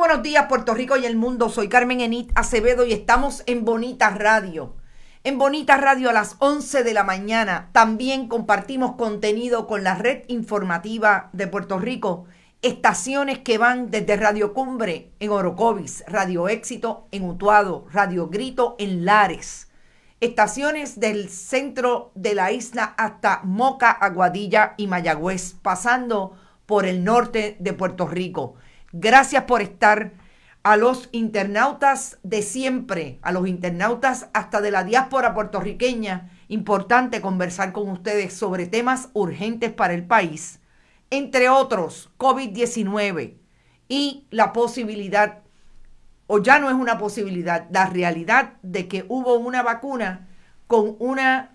buenos días, Puerto Rico y el mundo. Soy Carmen Enit Acevedo y estamos en Bonita Radio. En Bonita Radio a las 11 de la mañana también compartimos contenido con la red informativa de Puerto Rico. Estaciones que van desde Radio Cumbre en Orocovis, Radio Éxito en Utuado, Radio Grito en Lares. Estaciones del centro de la isla hasta Moca, Aguadilla y Mayagüez, pasando por el norte de Puerto Rico. Gracias por estar. A los internautas de siempre, a los internautas hasta de la diáspora puertorriqueña, importante conversar con ustedes sobre temas urgentes para el país, entre otros COVID-19 y la posibilidad, o ya no es una posibilidad, la realidad de que hubo una vacuna con una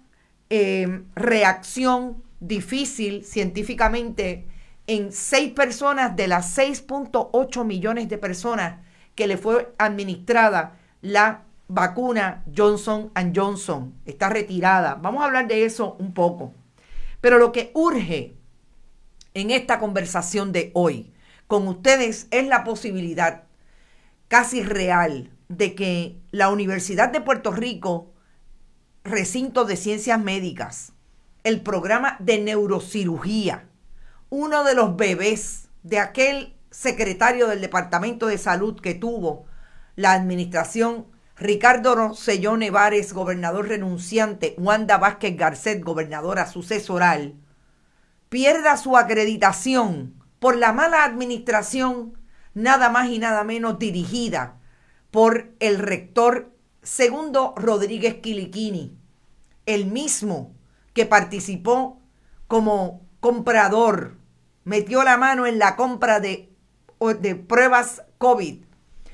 reacción difícil científicamente en 6 personas de las 6.8 millones de personas que le fue administrada la vacuna Johnson & Johnson. Está retirada. Vamos a hablar de eso un poco. Pero lo que urge en esta conversación de hoy con ustedes es la posibilidad casi real de que la Universidad de Puerto Rico, Recinto de Ciencias Médicas, el programa de neurocirugía, uno de los bebés de aquel secretario del Departamento de Salud que tuvo la administración Ricardo Rosselló Nevares, gobernador renunciante, Wanda Vázquez Garcet, gobernadora sucesoral, pierda su acreditación por la mala administración, nada más y nada menos dirigida por el rector Segundo Rodríguez Quiliquini, el mismo que participó como comprador, metió la mano en la compra de pruebas COVID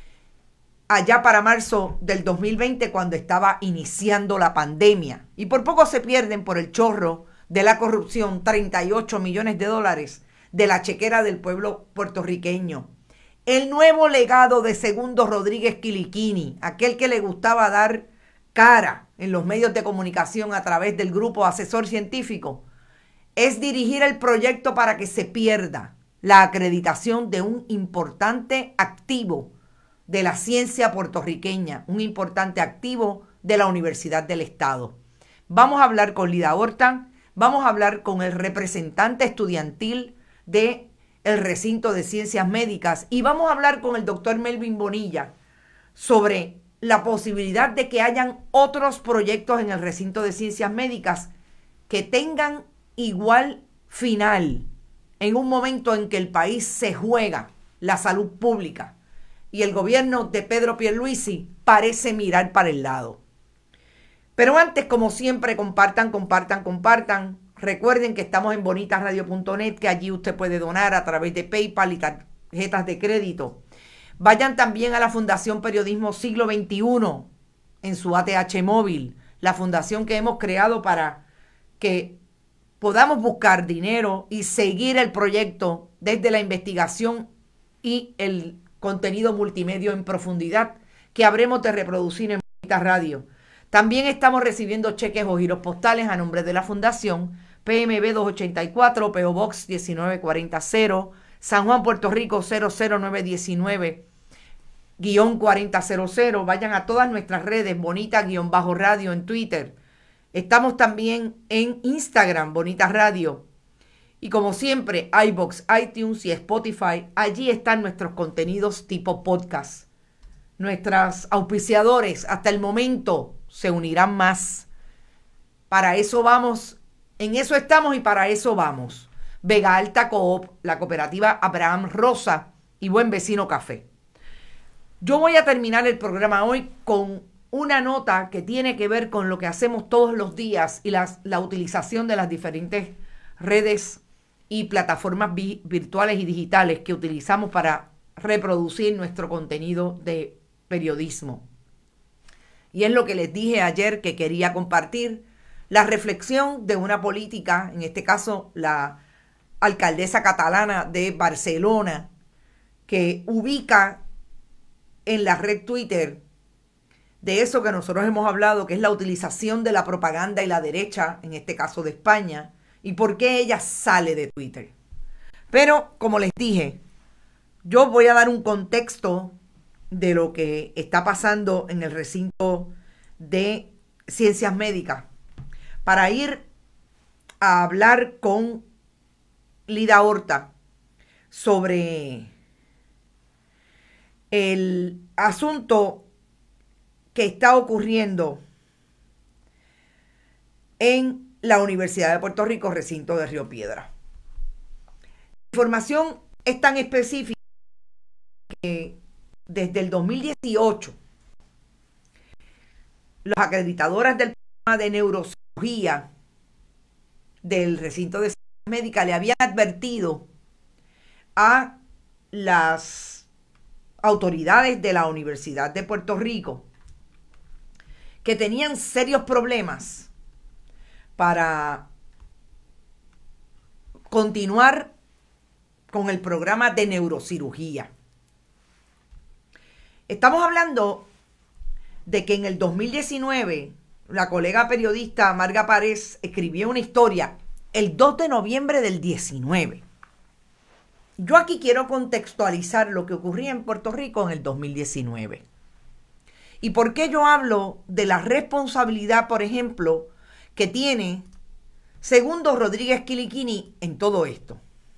allá para marzo del 2020 cuando estaba iniciando la pandemia. Y por poco se pierden por el chorro de la corrupción 38 millones de dólares de la chequera del pueblo puertorriqueño. El nuevo legado de Segundo Rodríguez Quiliquini, aquel que le gustaba dar cara en los medios de comunicación a través del grupo asesor científico, es dirigir el proyecto para que se pierda la acreditación de un importante activo de la ciencia puertorriqueña, un importante activo de la Universidad del Estado. Vamos a hablar con Lida Horta, vamos a hablar con el representante estudiantil del Recinto de Ciencias Médicas y vamos a hablar con el doctor Melvin Bonilla sobre la posibilidad de que hayan otros proyectos en el Recinto de Ciencias Médicas que tengan igual final en un momento en que el país se juega la salud pública y el gobierno de Pedro Pierluisi parece mirar para el lado. Pero antes, como siempre, compartan. Recuerden que estamos en bonitasradio.net, que allí usted puede donar a través de PayPal y tarjetas de crédito. Vayan también a la Fundación Periodismo Siglo XXI en su ATH móvil, la fundación que hemos creado para que podamos buscar dinero y seguir el proyecto desde la investigación y el contenido multimedia en profundidad que habremos de reproducir en Bonita Radio. También estamos recibiendo cheques o giros postales a nombre de la Fundación PMB 284, PO Box 19400, San Juan, Puerto Rico 00919-4000. Vayan a todas nuestras redes, Bonita-Radio en Twitter. Estamos también en Instagram, Bonita Radio. Y como siempre, iVoox, iTunes y Spotify. Allí están nuestros contenidos tipo podcast. Nuestros auspiciadores hasta el momento se unirán más. Para eso vamos, en eso estamos y para eso vamos. Vega Alta Coop, la cooperativa Abraham Rosa y Buen Vecino Café. Yo voy a terminar el programa hoy con una nota que tiene que ver con lo que hacemos todos los días y la utilización de las diferentes redes y plataformas virtuales y digitales que utilizamos para reproducir nuestro contenido de periodismo. Y es lo que les dije ayer que quería compartir, la reflexión de una política, en este caso la alcaldesa catalana de Barcelona, que ubica en la red Twitter de eso que nosotros hemos hablado, que es la utilización de la propaganda y la derecha, en este caso de España, y por qué ella sale de Twitter. Pero, como les dije, Yo voy a dar un contexto de lo que está pasando en el recinto de ciencias médicas para ir a hablar con Lida Horta sobre el asunto que está ocurriendo en la Universidad de Puerto Rico, recinto de Río Piedra. La información es tan específica que desde el 2018 las acreditadoras del programa de neurocirugía del recinto de ciencias médicas le habían advertido a las autoridades de la Universidad de Puerto Rico que tenían serios problemas para continuar con el programa de neurocirugía. Estamos hablando de que en el 2019 la colega periodista Marga Párez escribió una historia el 2 de noviembre del 19. Yo aquí quiero contextualizar lo que ocurría en Puerto Rico en el 2019. ¿Y por qué yo hablo de la responsabilidad, por ejemplo, que tiene Segundo Rodríguez Quiliquini en todo esto?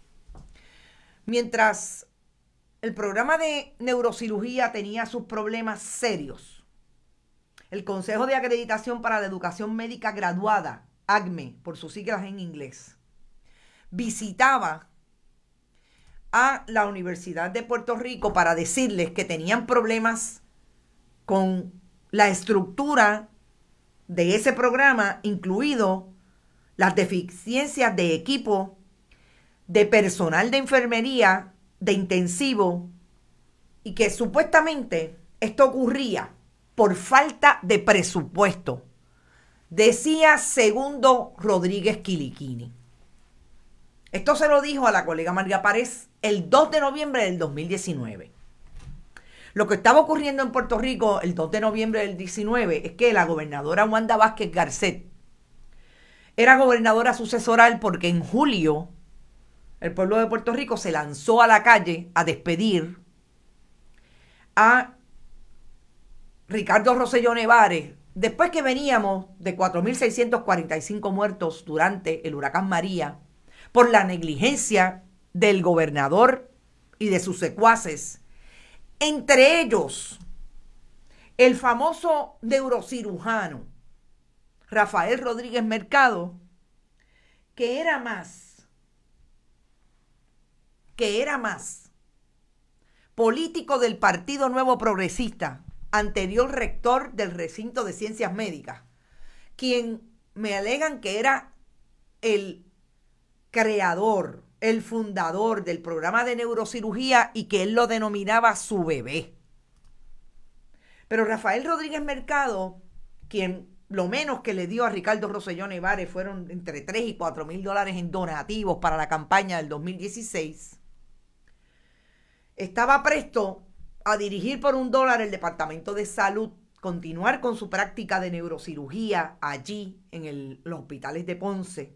Mientras el programa de neurocirugía tenía sus problemas serios, el Consejo de Acreditación para la Educación Médica Graduada, ACME, por sus siglas en inglés, visitaba a la Universidad de Puerto Rico para decirles que tenían problemas con la estructura de ese programa, incluido las deficiencias de equipo, de personal de enfermería, de intensivo, y que supuestamente esto ocurría por falta de presupuesto, decía Segundo Rodríguez Quiliquini. Esto se lo dijo a la colega Marga Párez el 2 de noviembre del 2019. Lo que estaba ocurriendo en Puerto Rico el 2 de noviembre del 19 es que la gobernadora Wanda Vázquez Garcet era gobernadora sucesoral porque en julio el pueblo de Puerto Rico se lanzó a la calle a despedir a Ricardo Rosselló Nevares después que veníamos de 4.645 muertos durante el huracán María por la negligencia del gobernador y de sus secuaces, entre ellos el famoso neurocirujano Rafael Rodríguez Mercado, que era más político del Partido Nuevo Progresista, anterior rector del recinto de ciencias médicas, quien me alegan que era el creador, el fundador del programa de neurocirugía y que él lo denominaba su bebé. Pero Rafael Rodríguez Mercado, quien lo menos que le dio a Ricardo Rosselló Nevares fueron entre 3 y 4 mil dólares en donativos para la campaña del 2016, estaba presto a dirigir por $1 el Departamento de Salud, continuar con su práctica de neurocirugía allí en los hospitales de Ponce.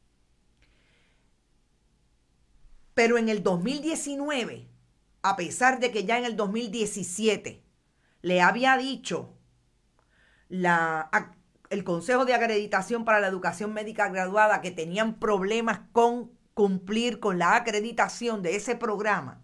Pero en el 2019, a pesar de que ya en el 2017 le había dicho el Consejo de Acreditación para la Educación Médica Graduada que tenían problemas con cumplir con la acreditación de ese programa,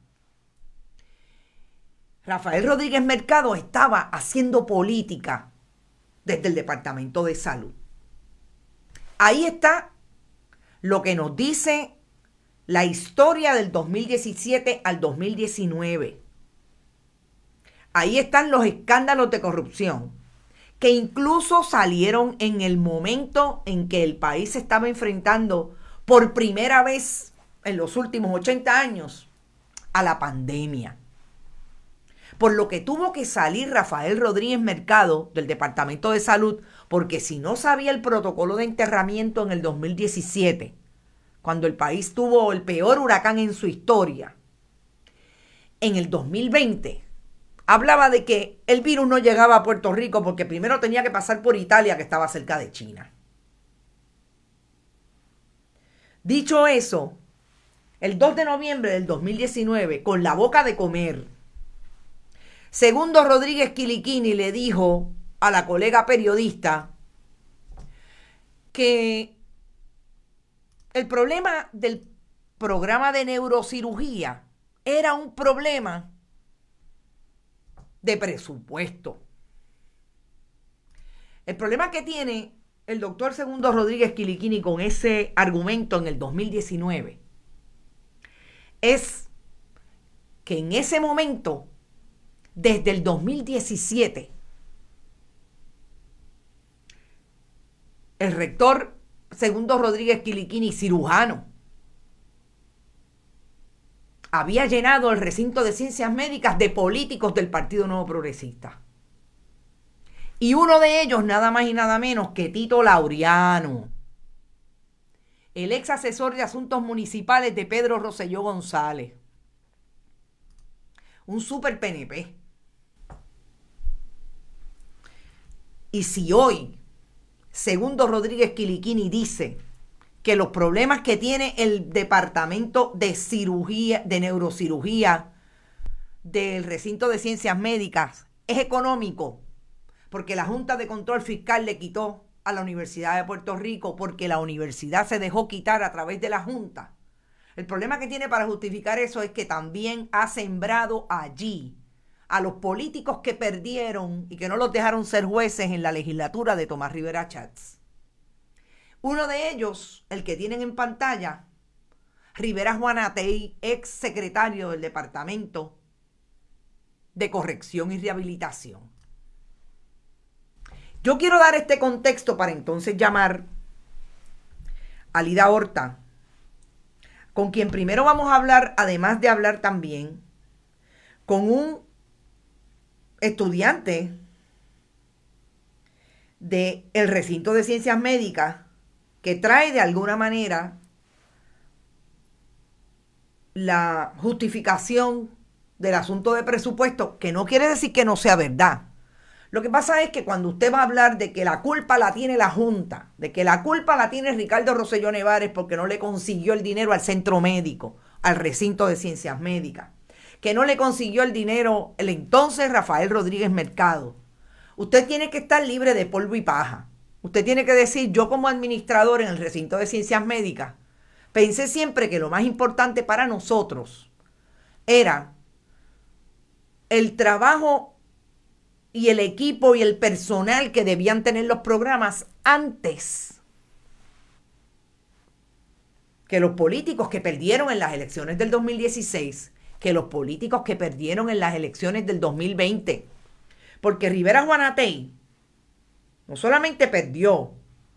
Rafael Rodríguez Mercado estaba haciendo política desde el Departamento de Salud. Ahí está lo que nos dice la historia del 2017 al 2019. Ahí están los escándalos de corrupción, que incluso salieron en el momento en que el país se estaba enfrentando por primera vez en los últimos 80 años a la pandemia. Por lo que tuvo que salir Rafael Rodríguez Mercado del Departamento de Salud, porque si no sabía el protocolo de enterramiento en el 2017, cuando el país tuvo el peor huracán en su historia, en el 2020 hablaba de que el virus no llegaba a Puerto Rico porque primero tenía que pasar por Italia, que estaba cerca de China. Dicho eso, el 2 de noviembre del 2019, con la boca de comer, Segundo Rodríguez Quiliquini le dijo a la colega periodista que el problema del programa de neurocirugía era un problema de presupuesto. El problema que tiene el doctor Segundo Rodríguez Quiliquini con ese argumento en el 2019 es que en ese momento, desde el 2017, el rector Segundo Rodríguez Quiliquini, cirujano, había llenado el recinto de ciencias médicas de políticos del Partido Nuevo Progresista. Y uno de ellos, nada más y nada menos que Tito Laureano, el ex asesor de asuntos municipales de Pedro Rosselló González, un super PNP. Y si hoy Segundo Rodríguez Quiliquini dice que los problemas que tiene el departamento de cirugía, de neurocirugía del recinto de ciencias médicas es económico, porque la Junta de Control Fiscal le quitó a la Universidad de Puerto Rico, porque la universidad se dejó quitar a través de la Junta. El problema que tiene para justificar eso es que también ha sembrado allí a los políticos que perdieron y que no los dejaron ser jueces en la legislatura de Tomás Rivera Chats. Uno de ellos, el que tienen en pantalla, Rivera Juanatey, ex secretario del Departamento de Corrección y Rehabilitación. Yo quiero dar este contexto para entonces llamar a Lida Horta, con quien primero vamos a hablar, además de hablar también, con un estudiante del recinto de ciencias médicas que trae de alguna manera la justificación del asunto de presupuesto, que no quiere decir que no sea verdad. Lo que pasa es que cuando usted va a hablar de que la culpa la tiene la Junta, de que la culpa la tiene Ricardo Rosselló Nevares porque no le consiguió el dinero al centro médico, al recinto de ciencias médicas, que no le consiguió el dinero el entonces Rafael Rodríguez Mercado, usted tiene que estar libre de polvo y paja. Usted tiene que decir, yo como administrador en el recinto de ciencias médicas, pensé siempre que lo más importante para nosotros era el trabajo y el equipo y el personal que debían tener los programas antes que los políticos que perdieron en las elecciones del 2016, que los políticos que perdieron en las elecciones del 2020. Porque Rivera Juanatey no solamente perdió,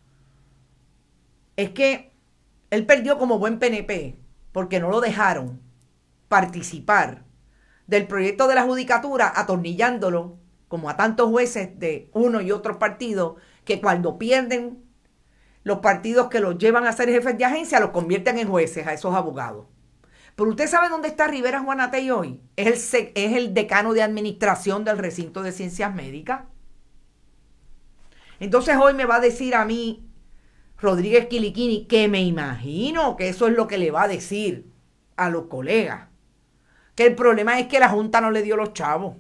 es que él perdió como buen PNP, porque no lo dejaron participar del proyecto de la judicatura, atornillándolo como a tantos jueces de uno y otro partido, que cuando pierden los partidos que los llevan a ser jefes de agencia, los convierten en jueces a esos abogados. Pero usted sabe dónde está Rivera Juanatey hoy. Es el decano de administración del recinto de ciencias médicas. Entonces hoy me va a decir a mí Rodríguez Quiliquini, que me imagino que eso es lo que le va a decir a los colegas, que el problema es que la Junta no le dio los chavos.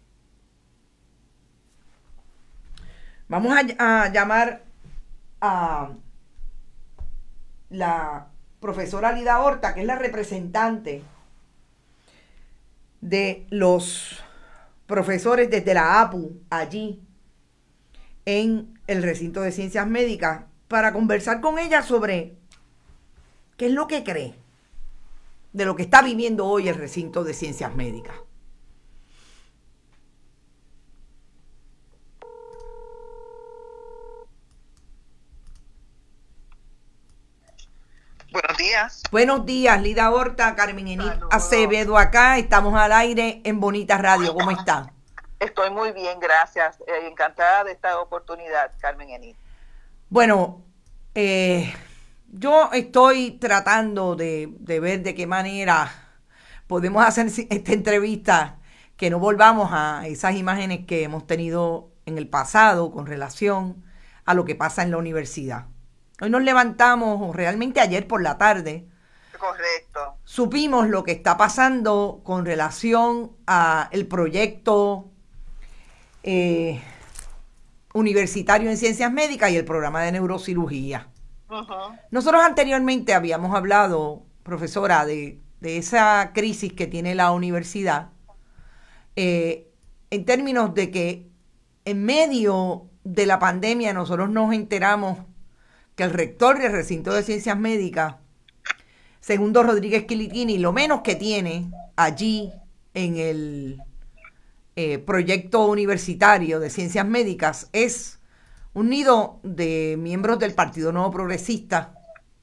Vamos a llamar a la profesora Lida Horta, que es la representante de los profesores desde la APU allí en el recinto de ciencias médicas, para conversar con ella sobre qué es lo que cree de lo que está viviendo hoy el recinto de ciencias médicas. Buenos días. Buenos días, Lida Horta, Carmen Enid Acevedo acá. Estamos al aire en Bonita Radio. ¿Cómo está? Estoy muy bien, gracias. Encantada de esta oportunidad, Carmen Enid. Bueno, yo estoy tratando de ver de qué manera podemos hacer esta entrevista, que no volvamos a esas imágenes que hemos tenido en el pasado con relación a lo que pasa en la universidad. Hoy nos levantamos, o realmente ayer por la tarde. Correcto. supimos lo que está pasando con relación a el proyecto universitario en ciencias médicas y el programa de neurocirugía. Nosotros anteriormente habíamos hablado, profesora, de esa crisis que tiene la universidad, en términos de que en medio de la pandemia nosotros nos enteramos que el rector del recinto de ciencias médicas, Segundo Rodríguez Quilitini, lo menos que tiene allí en el proyecto universitario de ciencias médicas es un nido de miembros del Partido Nuevo Progresista,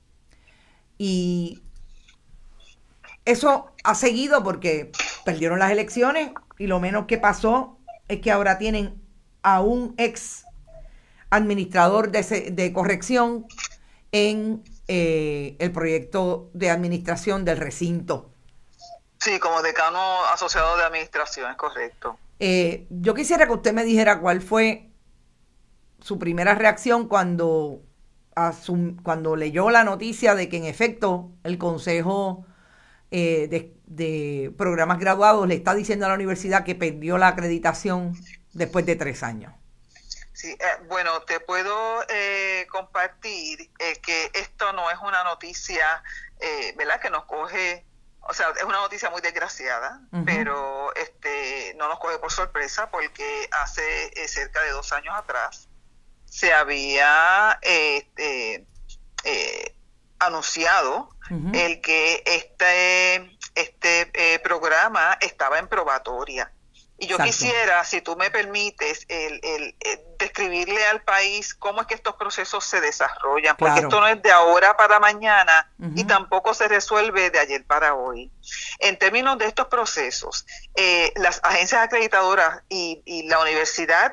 y eso ha seguido porque perdieron las elecciones y lo menos que pasó es que ahora tienen a un ex administrador de corrección en el proyecto de administración del recinto. Sí, como decano asociado de administración, es correcto. Yo quisiera que usted me dijera cuál fue su primera reacción cuando leyó la noticia de que en efecto el Consejo de Programas Graduados le está diciendo a la universidad que perdió la acreditación después de 3 años. Sí, bueno, te puedo compartir que esto no es una noticia, ¿verdad?, que nos coge, o sea, es una noticia muy desgraciada, pero no nos coge por sorpresa porque hace cerca de 2 años atrás se había anunciado el que este programa estaba en probatoria. Y yo quisiera, si tú me permites, el describirle al país cómo es que estos procesos se desarrollan, porque esto no es de ahora para mañana y tampoco se resuelve de ayer para hoy. En términos de estos procesos, las agencias acreditadoras y la universidad,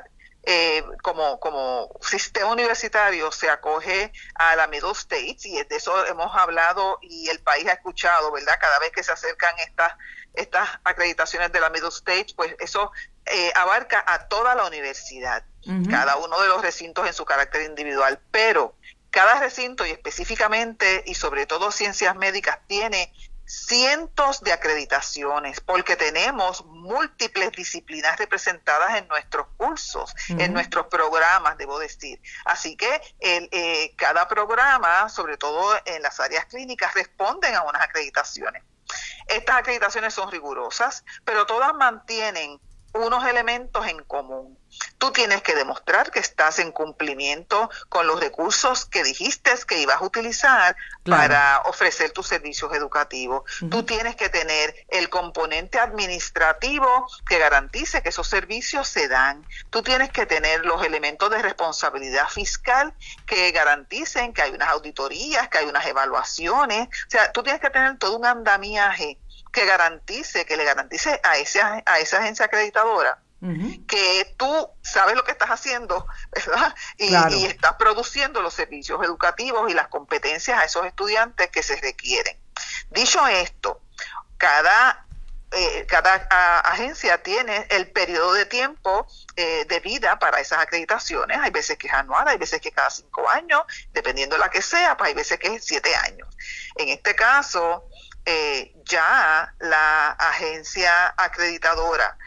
como sistema universitario, se acoge a la Middle States, y de eso hemos hablado y el país ha escuchado, ¿verdad? Cada vez que se acercan estas acreditaciones de la Middle States, pues eso abarca a toda la universidad, cada uno de los recintos en su carácter individual, pero cada recinto, y específicamente y sobre todo ciencias médicas, tiene cientos de acreditaciones, porque tenemos múltiples disciplinas representadas en nuestros cursos, en nuestros programas, debo decir. Así que cada programa, sobre todo en las áreas clínicas, responden a unas acreditaciones. Estas acreditaciones son rigurosas, pero todas mantienen unos elementos en común. Tú tienes que demostrar que estás en cumplimiento con los recursos que dijiste que ibas a utilizar para ofrecer tus servicios educativos. Tú tienes que tener el componente administrativo que garantice que esos servicios se dan. Tú tienes que tener los elementos de responsabilidad fiscal que garanticen que hay unas auditorías, que hay unas evaluaciones. O sea, tú tienes que tener todo un andamiaje que le garantice a esa agencia acreditadora que tú sabes lo que estás haciendo, ¿verdad? Y estás produciendo los servicios educativos y las competencias a esos estudiantes que se requieren. Dicho esto, cada agencia tiene el periodo de tiempo de vida para esas acreditaciones. Hay veces que es anual, hay veces que es cada 5 años, dependiendo de la que sea, pues hay veces que es 7 años. En este caso, ya la agencia acreditadora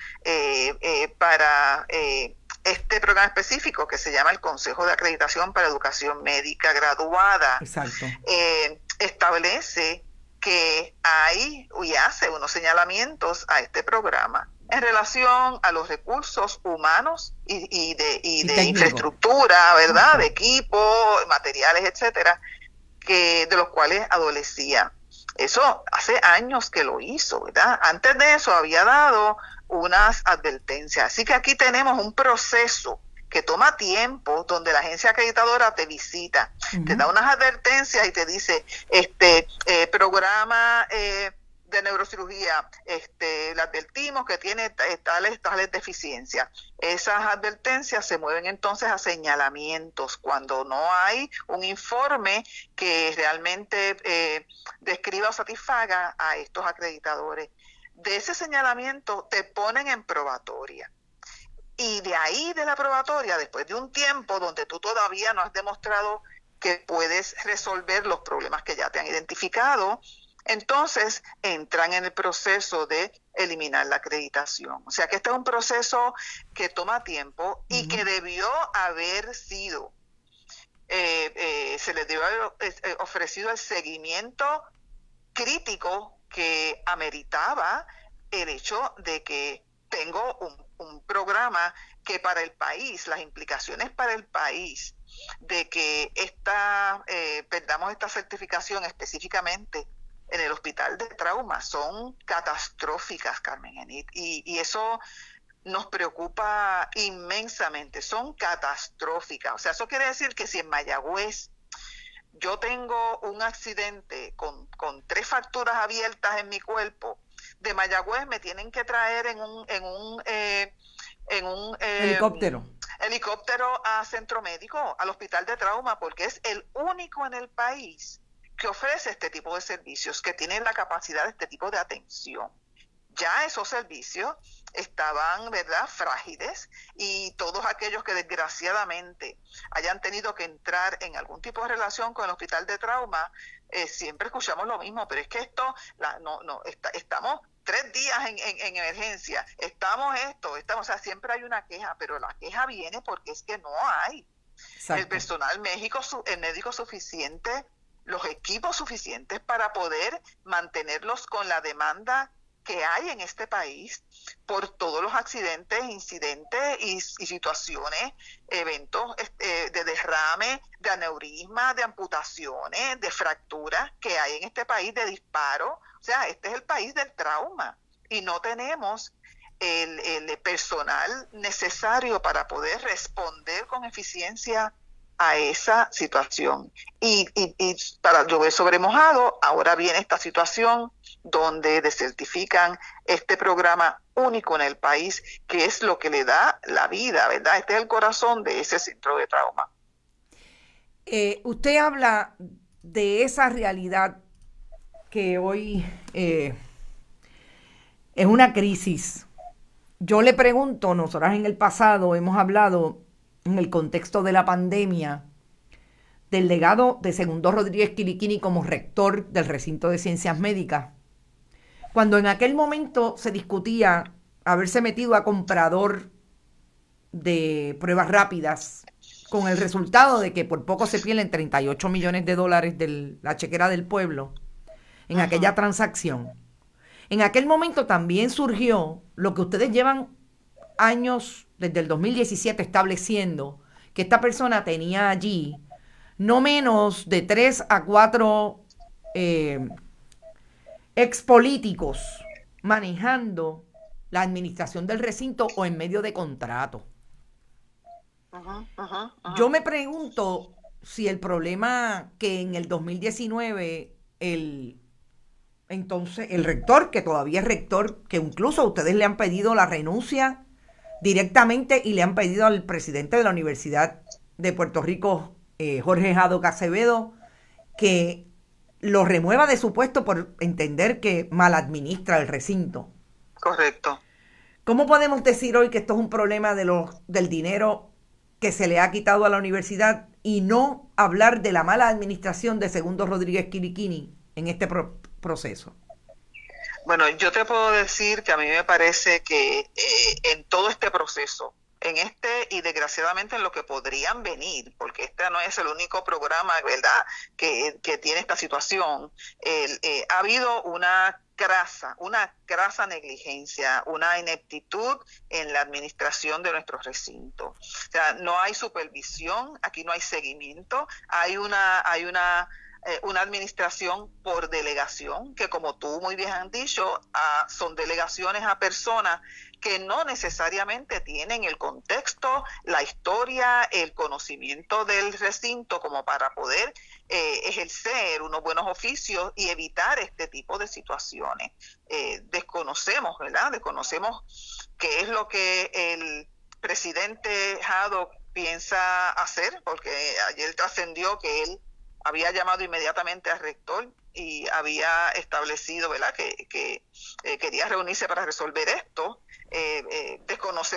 para este programa específico, que se llama el Consejo de Acreditación para Educación Médica Graduada, establece que hay y hace unos señalamientos a este programa en relación a los recursos humanos y de infraestructura, ¿verdad? De equipo, materiales, etcétera, de los cuales adolecía. Eso hace años que lo hizo, ¿verdad? Antes de eso había dado unas advertencias. Así que aquí tenemos un proceso que toma tiempo, donde la agencia acreditadora te visita, te da unas advertencias y te dice, programa de neurocirugía, le advertimos que tiene tales deficiencias. Esas advertencias se mueven entonces a señalamientos cuando no hay un informe que realmente describa o satisfaga a estos acreditadores. De ese señalamiento te ponen en probatoria. Y de ahí, de la probatoria, después de un tiempo donde tú todavía no has demostrado que puedes resolver los problemas que ya te han identificado, entonces entran en el proceso de eliminar la acreditación. O sea que este es un proceso que toma tiempo y que debió haber sido, se les debió haber ofrecido el seguimiento crítico que ameritaba el hecho de que tengo un programa que para el país, las implicaciones para el país de que perdamos esta certificación específicamente en el hospital de trauma son catastróficas, Carmen Enid, y eso nos preocupa inmensamente, son catastróficas. O sea, eso quiere decir que si en Mayagüez yo tengo un accidente con 3 fracturas abiertas en mi cuerpo, de Mayagüez me tienen que traer en un helicóptero a centro médico, al hospital de trauma, porque es el único en el país que ofrece este tipo de servicios, que tiene la capacidad de este tipo de atención. Ya esos servicios estaban, ¿verdad?, frágiles, y todos aquellos que desgraciadamente hayan tenido que entrar en algún tipo de relación con el hospital de trauma, siempre escuchamos lo mismo, pero es que estamos 3 días en emergencia, estamos, o sea, siempre hay una queja, pero la queja viene porque es que no hay el personal médico suficiente, los equipos suficientes para poder mantenerlos con la demanda que hay en este país por todos los accidentes, incidentes y situaciones, eventos de derrame, de aneurisma, de amputaciones, de fracturas que hay en este país, de disparos. O sea, este es el país del trauma y no tenemos el personal necesario para poder responder con eficiencia a esa situación. Y para llover sobre mojado, ahora viene esta situación donde desertifican este programa único en el país, que es lo que le da la vida, ¿verdad? Este es el corazón de ese centro de trauma. Usted habla de esa realidad que hoy es una crisis. Yo le pregunto, nosotras en el pasado hemos hablado en el contexto de la pandemia del legado de Segundo Rodríguez Quiliquini como rector del recinto de ciencias médicas, cuando en aquel momento se discutía haberse metido a comprador de pruebas rápidas, con el resultado de que por poco se pierden $38 millones de la chequera del pueblo en aquella transacción. En aquel momento también surgió lo que ustedes llevan años, desde el 2017, estableciendo, que esta persona tenía allí no menos de 3 a 4 expolíticos manejando la administración del recinto o en medio de contrato. Yo me pregunto si el problema que en el 2019 el rector, que todavía es rector, que incluso ustedes le han pedido la renuncia directamente y le han pedido al presidente de la Universidad de Puerto Rico, Jorge Haddock Acevedo, que lo remueva de su puesto por entender que maladministra el recinto. Correcto. ¿Cómo podemos decir hoy que esto es un problema del dinero que se le ha quitado a la universidad y no hablar de la mala administración de Segundo Rodríguez Quiliquini en este proceso? Bueno, yo te puedo decir que a mí me parece que en todo este proceso, en este y desgraciadamente en lo que podrían venir, porque este no es el único programa, ¿verdad?, que tiene esta situación, ha habido una crasa negligencia, una ineptitud en la administración de nuestros recintos. O sea, no hay supervisión, aquí no hay seguimiento, hay una administración por delegación, que como tú muy bien has dicho, son delegaciones a personas que no necesariamente tienen el contexto, la historia, el conocimiento del recinto como para poder ejercer unos buenos oficios y evitar este tipo de situaciones. Desconocemos, ¿verdad? Desconocemos qué es lo que el presidente Haddock piensa hacer, porque ayer trascendió que él había llamado inmediatamente al rector y había establecido, ¿verdad?, que quería reunirse para resolver esto. Desconocemos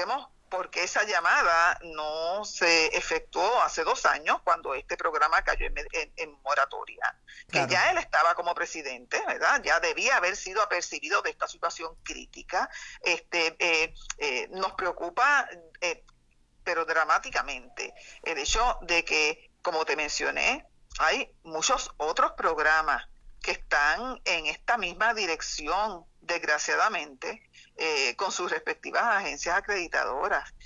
porque esa llamada no se efectuó hace 2 años cuando este programa cayó en moratoria, que ya él estaba como presidente, ¿verdad? Ya debía haber sido apercibido de esta situación crítica. Nos preocupa, pero dramáticamente, el hecho de que, como te mencioné, hay muchos otros programas que están en esta misma dirección, desgraciadamente, con sus respectivas agencias acreditadoras.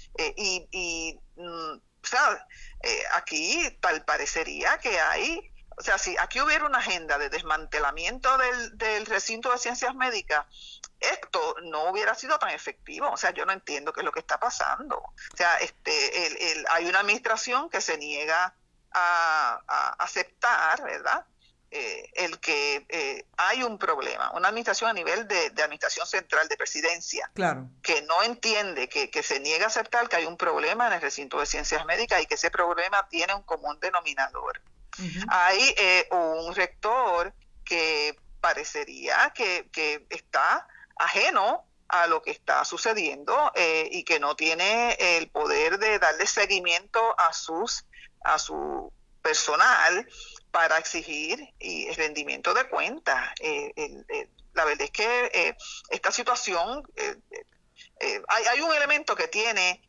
Aquí tal parecería que hay, o sea, si aquí hubiera una agenda de desmantelamiento del recinto de ciencias médicas, esto no hubiera sido tan efectivo. O sea, yo no entiendo qué es lo que está pasando. O sea, hay una administración que se niega a aceptar, ¿verdad?, el que hay un problema, una administración a nivel de administración central, de presidencia, claro, que no entiende, que se niega a aceptar que hay un problema en el recinto de ciencias médicas y que ese problema tiene un común denominador. Hay un rector que parecería que está ajeno a lo que está sucediendo y que no tiene el poder de darle seguimiento a su personal para exigir el rendimiento de cuentas. La verdad es que esta situación, hay un elemento que tiene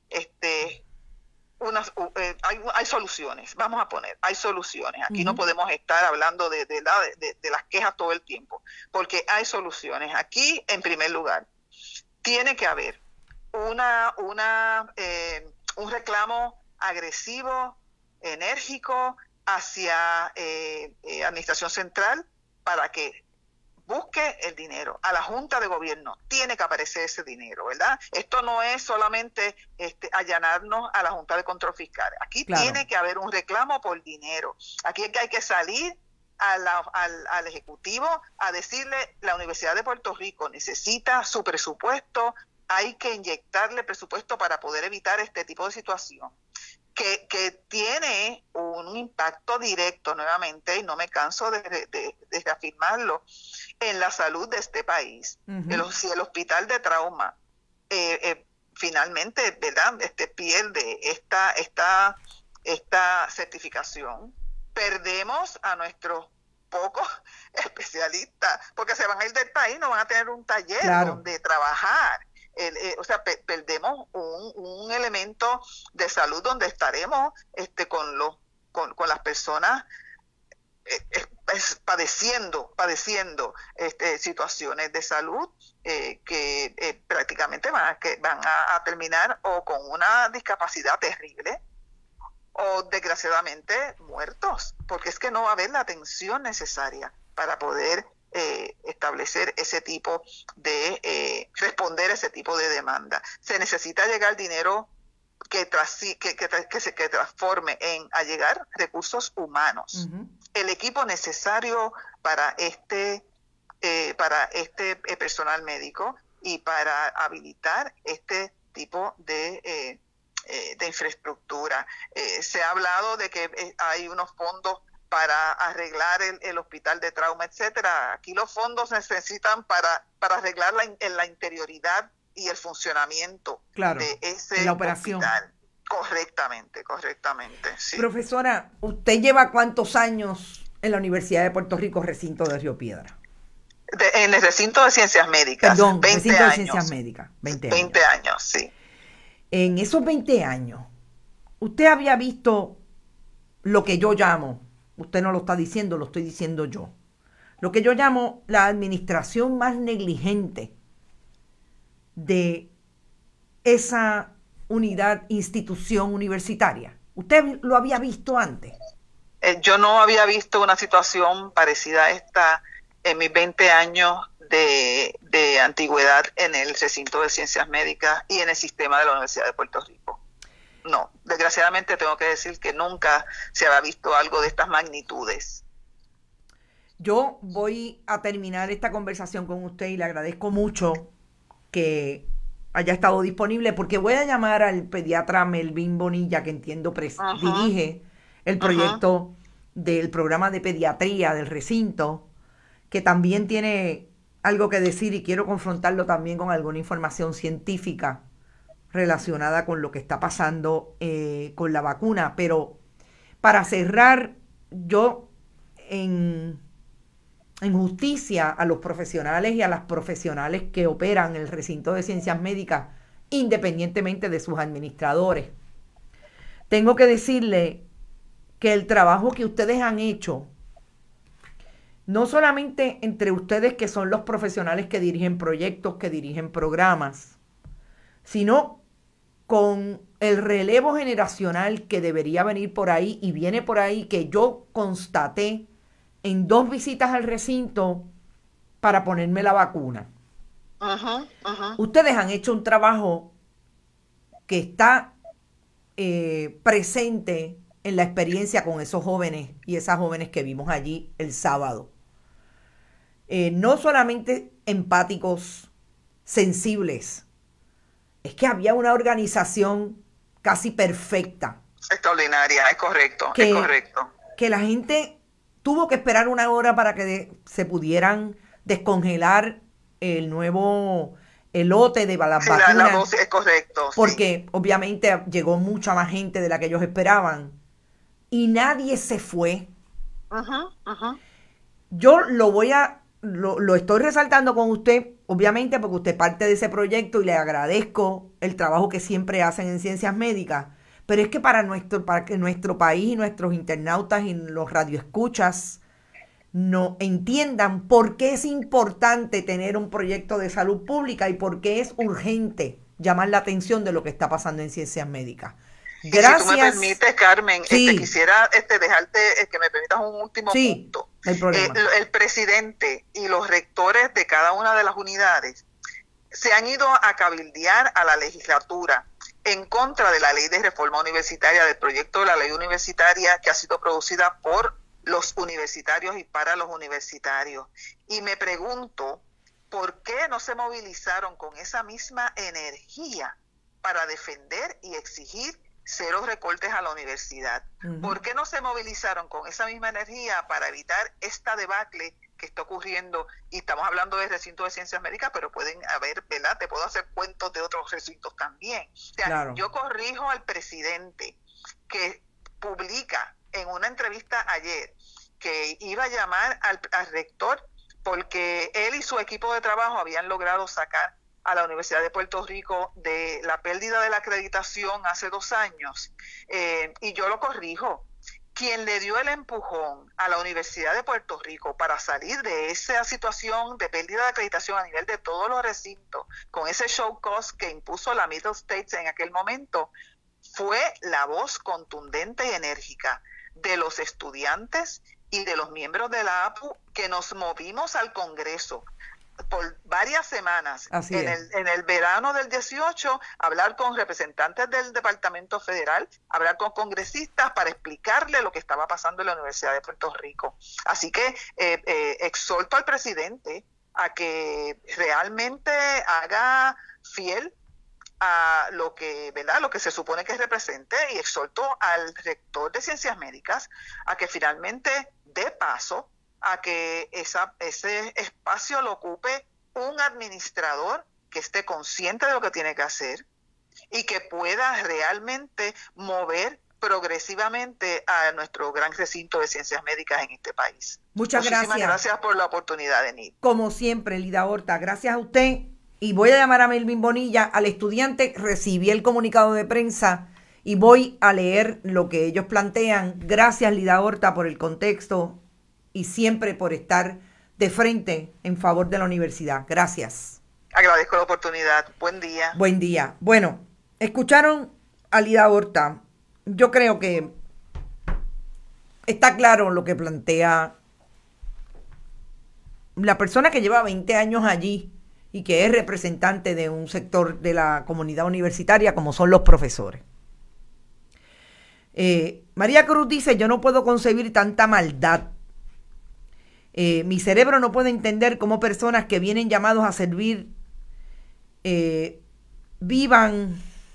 hay soluciones, vamos a poner, hay soluciones. Aquí no podemos estar hablando de las quejas todo el tiempo, porque hay soluciones. Aquí, en primer lugar, tiene que haber un reclamo agresivo, enérgico, hacia Administración Central para que busque el dinero. A la Junta de Gobierno tiene que aparecer ese dinero, ¿verdad? Esto no es solamente allanarnos a la Junta de Control Fiscal. Aquí tiene que haber un reclamo por dinero. Aquí es que hay que salir al Ejecutivo a decirle: la Universidad de Puerto Rico necesita su presupuesto, hay que inyectarle presupuesto para poder evitar este tipo de situación. Que tiene un impacto directo, nuevamente, y no me canso de reafirmarlo, en la salud de este país. Si el hospital de trauma finalmente, ¿verdad?, pierde esta certificación, perdemos a nuestros pocos especialistas, porque se van a ir del país, no van a tener un taller donde trabajar. Perdemos un elemento de salud donde estaremos con las personas padeciendo situaciones de salud que prácticamente van a terminar o con una discapacidad terrible o desgraciadamente muertos, porque es que no va a haber la atención necesaria para poder establecer ese tipo de responder ese tipo de demanda. Se necesita llegar dinero que se transforme en allegar recursos humanos, el equipo necesario para este personal médico y para habilitar este tipo de infraestructura. Se ha hablado de que hay unos fondos para arreglar el hospital de trauma, etcétera. Aquí los fondos se necesitan para arreglar la interioridad y el funcionamiento de ese hospital. Correctamente, sí. Profesora, ¿usted lleva cuántos años en la Universidad de Puerto Rico, recinto de Río Piedra? En el recinto de ciencias médicas. Perdón, 20 recinto años. De ciencias médicas. 20 años, sí. En esos 20 años, ¿usted había visto lo que yo llamo, usted no lo está diciendo, lo estoy diciendo yo, lo que yo llamo la administración más negligente de esa institución universitaria? ¿Usted lo había visto antes? Yo no había visto una situación parecida a esta en mis 20 años de antigüedad en el recinto de ciencias médicas y en el sistema de la Universidad de Puerto Rico. No, desgraciadamente tengo que decir que nunca se había visto algo de estas magnitudes. Yo voy a terminar esta conversación con usted y le agradezco mucho que haya estado disponible, porque voy a llamar al pediatra Melvin Bonilla, que entiendo dirige el proyecto del programa de pediatría del recinto, que también tiene algo que decir y quiero confrontarlo también con alguna información científica relacionada con lo que está pasando con la vacuna. Pero para cerrar, yo en justicia a los profesionales y a las profesionales que operan en el recinto de ciencias médicas, independientemente de sus administradores, tengo que decirle que el trabajo que ustedes han hecho, no solamente entre ustedes que son los profesionales que dirigen proyectos, que dirigen programas, sino con el relevo generacional que debería venir por ahí y viene por ahí, que yo constaté en 2 visitas al recinto para ponerme la vacuna. Ustedes han hecho un trabajo que está presente en la experiencia con esos jóvenes y esas jóvenes que vimos allí el sábado. No solamente empáticos, sensibles, es que había una organización casi perfecta. Extraordinaria, es correcto, es correcto. Que la gente tuvo que esperar 1 hora para que se pudieran descongelar el nuevo elote de las vacunas. La dosis, es correcto. Porque obviamente llegó mucha más gente de la que ellos esperaban. Y nadie se fue. Yo lo estoy resaltando con usted, obviamente, porque usted es parte de ese proyecto y le agradezco el trabajo que siempre hacen en ciencias médicas. Pero es que para que nuestro país y nuestros internautas y los radioescuchas no entiendan por qué es importante tener un proyecto de salud pública y por qué es urgente llamar la atención de lo que está pasando en ciencias médicas. Gracias. Y si tú me permites, Carmen, sí. Quisiera dejarte que me permitas un último punto. El presidente y los rectores de cada una de las unidades se han ido a cabildear a la legislatura en contra de la ley de reforma universitaria, del proyecto de la ley universitaria que ha sido producida por los universitarios y para los universitarios. Y me pregunto, ¿por qué no se movilizaron con esa misma energía para defender y exigir cero recortes a la universidad? ¿Por qué no se movilizaron con esa misma energía para evitar esta debacle que está ocurriendo? Y estamos hablando de recintos de ciencias médicas, pero pueden haber, ¿verdad? Te puedo hacer cuentos de otros recintos también. O sea, claro. Yo corrijo al presidente que publica en una entrevista ayer que iba a llamar al rector porque él y su equipo de trabajo habían logrado sacar a la Universidad de Puerto Rico de la pérdida de la acreditación hace 2 años, y yo lo corrijo. Quien le dio el empujón a la Universidad de Puerto Rico para salir de esa situación de pérdida de acreditación a nivel de todos los recintos, con ese show cost que impuso la Middle States en aquel momento, fue la voz contundente y enérgica de los estudiantes y de los miembros de la APU que nos movimos al Congreso por varias semanas en el verano del 18, hablar con representantes del Departamento Federal, hablar con congresistas para explicarle lo que estaba pasando en la Universidad de Puerto Rico. Así que exhorto al presidente a que realmente haga fiel a lo que, ¿verdad?, lo que se supone que represente, y exhorto al rector de ciencias médicas a que finalmente dé paso a que ese espacio lo ocupe un administrador que esté consciente de lo que tiene que hacer y que pueda realmente mover progresivamente a nuestro gran recinto de ciencias médicas en este país. Muchísimas gracias por la oportunidad, Denise. Como siempre, Lida Horta, gracias a usted. Y voy a llamar a Melvin Bonilla, al estudiante. Recibí el comunicado de prensa y voy a leer lo que ellos plantean. Gracias, Lida Horta, por el contexto y siempre por estar de frente en favor de la universidad. Gracias. Agradezco la oportunidad. Buen día. Buen día. Bueno, escucharon a Lida Horta. Yo creo que está claro lo que plantea la persona que lleva 20 años allí y que es representante de un sector de la comunidad universitaria, como son los profesores. María Cruz dice: yo no puedo concebir tanta maldad. Mi cerebro no puede entender cómo personas que vienen llamados a servir vivan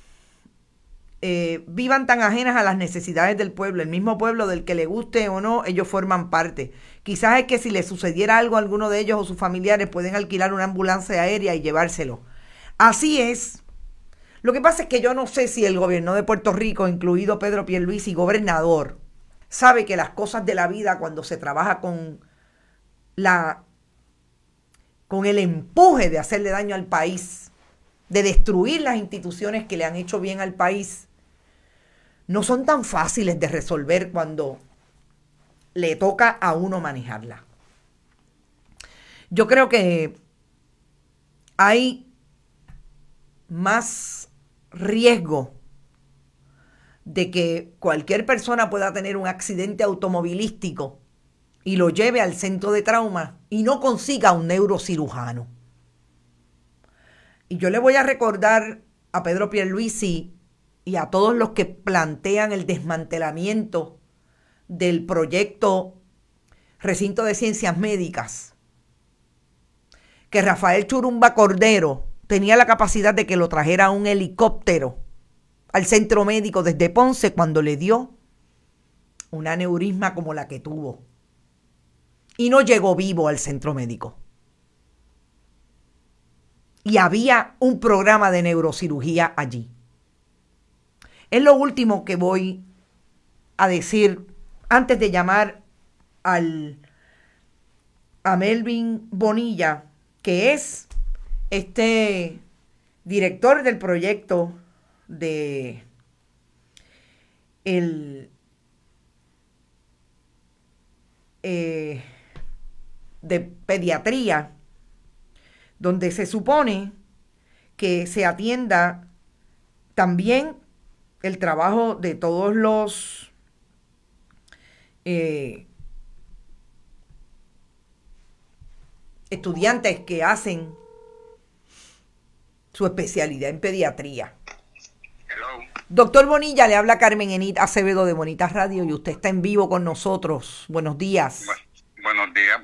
tan ajenas a las necesidades del pueblo, el mismo pueblo del que le guste o no, ellos forman parte. Quizás es que si les sucediera algo a alguno de ellos o sus familiares, pueden alquilar una ambulancia aérea y llevárselo. Así es. Lo que pasa es que yo no sé si el gobierno de Puerto Rico, incluido Pedro Pierluisi, gobernador, sabe que las cosas de la vida, cuando se trabaja con el empuje de hacerle daño al país, de destruir las instituciones que le han hecho bien al país, no son tan fáciles de resolver cuando le toca a uno manejarla. Yo creo que hay más riesgo de que cualquier persona pueda tener un accidente automovilístico y lo lleve al centro de trauma y no consiga un neurocirujano. Y yo le voy a recordar a Pedro Pierluisi y a todos los que plantean el desmantelamiento del proyecto Recinto de Ciencias Médicas, que Rafael Churumba Cordero tenía la capacidad de que lo trajera un helicóptero al centro médico desde Ponce cuando le dio un aneurisma como la que tuvo. Y no llegó vivo al centro médico. Y había un programa de neurocirugía allí. Es lo último que voy a decir antes de llamar a Melvin Bonilla, que es director del proyecto de de pediatría, donde se supone que se atienda también el trabajo de todos los estudiantes que hacen su especialidad en pediatría. Hello. Doctor Bonilla, le habla Carmen Enid Acevedo de Bonitas Radio y usted está en vivo con nosotros. Buenos días. Buenos días.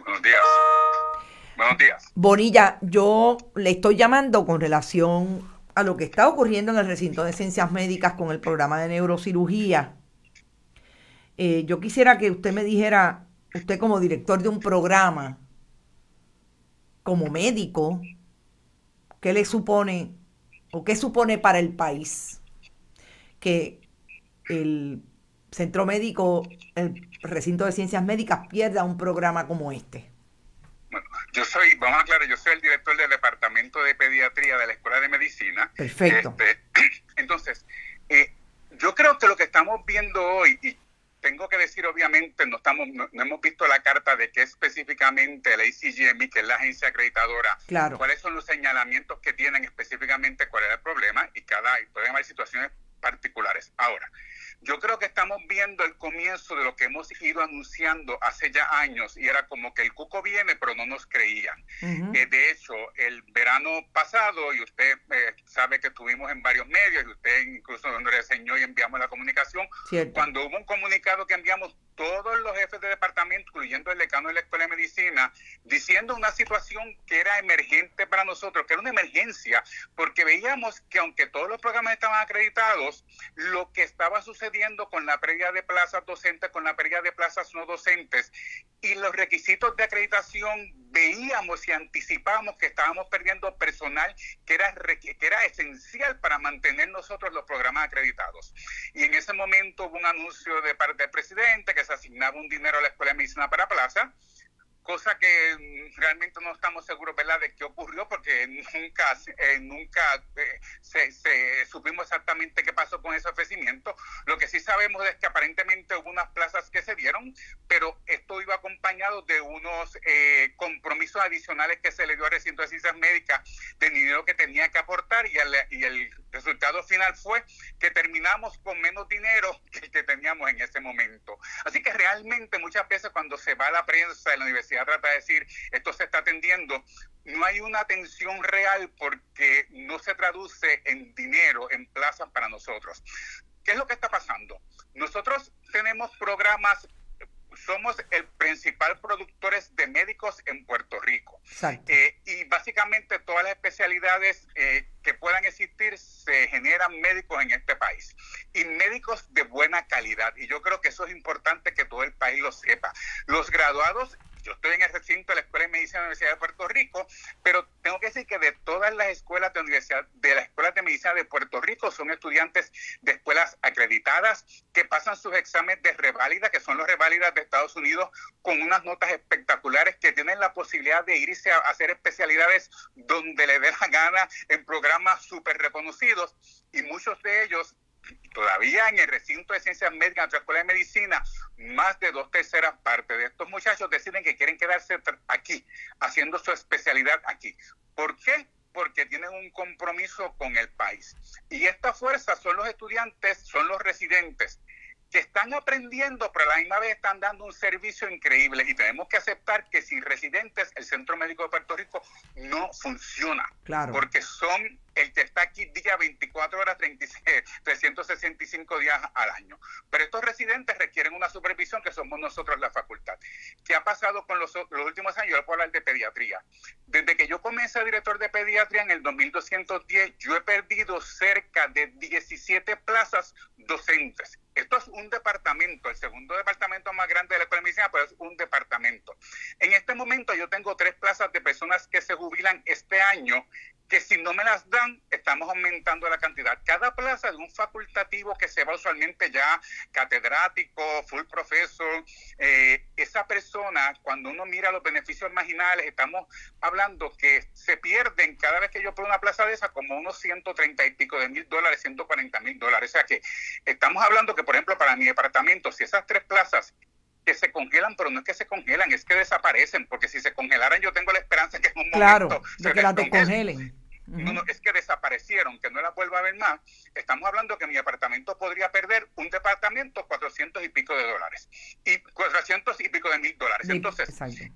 Buenos días. Bonilla, yo le estoy llamando con relación a lo que está ocurriendo en el recinto de ciencias médicas con el programa de neurocirugía. Yo quisiera que usted me dijera, usted como director de un programa, como médico, ¿qué le supone o qué supone para el país que el centro médico, el recinto de ciencias médicas pierda un programa como este? Bueno, vamos a aclarar, yo soy el director del departamento de pediatría de la Escuela de Medicina. Perfecto. Entonces, yo creo que lo que estamos viendo hoy, y tengo que decir, obviamente, no hemos visto la carta de qué específicamente la ACGME, que es la agencia acreditadora, claro, cuáles son los señalamientos que tienen específicamente, cuál es el problema, y pueden haber situaciones particulares. Ahora, yo creo que estamos viendo el comienzo de lo que hemos ido anunciando hace ya años, y era como que el cuco viene, pero no nos creían. Uh-huh. De hecho, el verano pasado, y usted sabe que estuvimos en varios medios, y usted incluso nos reseñó y enviamos la comunicación, cierto, cuando hubo un comunicado que enviamos todos los jefes de departamento, incluyendo el decano de la Escuela de Medicina, diciendo una situación que era emergente para nosotros, que era una emergencia, porque veíamos que aunque todos los programas estaban acreditados, lo que estaba sucediendo con la pérdida de plazas docentes, con la pérdida de plazas no docentes, y los requisitos de acreditación, veíamos y anticipábamos que estábamos perdiendo personal que era esencial para mantener nosotros los programas acreditados. Y en ese momento hubo un anuncio de parte del presidente que se asignaba un dinero a la Escuela de Medicina para plaza, cosa que realmente no estamos seguros, ¿verdad?, de qué ocurrió, porque nunca supimos exactamente qué pasó con ese ofrecimiento. Lo que sí sabemos es que aparentemente hubo unas plazas que se dieron, pero esto iba acompañado de unos compromisos adicionales que se le dio al recinto de ciencias médicas de dinero que tenía que aportar, y el resultado final fue que terminamos con menos dinero que el que teníamos en ese momento. Así que realmente muchas veces cuando se va a la prensa de la universidad trata de decir esto se está atendiendo, no hay una atención real porque no se traduce en dinero, en plazas para nosotros. ¿Qué es lo que está pasando? Nosotros tenemos programas, somos el principal productores de médicos en Puerto Rico. Y básicamente todas las especialidades que puedan existir se generan médicos en este país. Y médicos de buena calidad. Y yo creo que eso es importante que todo el país lo sepa. Los graduados yo estoy en el recinto de la Escuela de Medicina de la Universidad de Puerto Rico, pero tengo que decir que de todas las escuelas de universidad, de las escuelas de medicina de Puerto Rico, son estudiantes de escuelas acreditadas que pasan sus exámenes de reválida, que son los reválidas de Estados Unidos, con unas notas espectaculares, que tienen la posibilidad de irse a hacer especialidades donde le dé la gana en programas súper reconocidos, y muchos de ellos todavía en el recinto de ciencias médicas de nuestra escuela de medicina, más de 2/3 partes de estos muchachos deciden que quieren quedarse aquí, haciendo su especialidad aquí. ¿Por qué? Porque tienen un compromiso con el país. Y esta fuerza son los estudiantes, son los residentes, que están aprendiendo, pero a la misma vez están dando un servicio increíble. Y tenemos que aceptar que sin residentes el Centro Médico de Puerto Rico no funciona. Claro. Porque son el que está aquí día 24 horas, 365 días al año. Pero estos residentes requieren una supervisión que somos nosotros la facultad. ¿Qué ha pasado con los últimos años? Yo puedo hablar de pediatría. Desde que yo comencé director de pediatría en el 2210, yo he perdido cerca de 17 plazas docentes. Esto es un departamento, el segundo departamento más grande de la Escuela de Medicina, pero es un departamento. En este momento yo tengo 3 plazas de personas que se jubilan este año, que si no me las dan, estamos aumentando la cantidad. Cada plaza de un facultativo que se va usualmente ya catedrático, full professor, esa persona, cuando uno mira los beneficios marginales, estamos hablando que se pierden cada vez que yo pongo una plaza de esa como unos 130 y pico de mil dólares, 140 mil dólares. O sea que estamos hablando que, por ejemplo, para mi departamento, si esas 3 plazas que se congelan, pero no es que se congelan, es que desaparecen, porque si se congelaran yo tengo la esperanza que en un momento de que las descongelen. No, es que desaparecieron, que no las vuelva a ver más. Estamos hablando que mi apartamento podría perder un departamento 400 y pico de dólares, y 400 y pico de mil dólares. Entonces,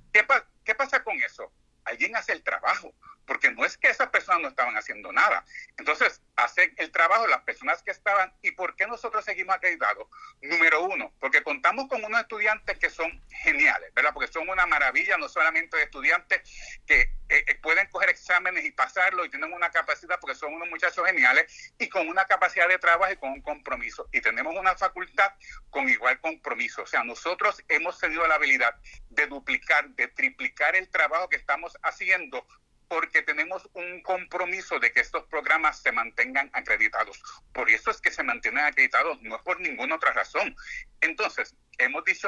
¿qué pasa con eso? Alguien hace el trabajo, porque no es que esas personas no estaban haciendo nada. Entonces, hacen el trabajo las personas que estaban. ¿Y por qué nosotros seguimos acreditados? Número uno, porque contamos con unos estudiantes que son geniales, ¿verdad? Porque son una maravilla, no solamente de estudiantes que pueden coger exámenes y pasarlo y tienen una capacidad, porque son unos muchachos geniales, y con una capacidad de trabajo y con un compromiso. Y tenemos una facultad con igual compromiso. O sea, nosotros hemos tenido la habilidad de duplicar, de triplicar el trabajo que estamos haciendo, porque tenemos un compromiso de que estos programas se mantengan acreditados. Por eso es que se mantienen acreditados, no es por ninguna otra razón. Entonces, hemos dicho,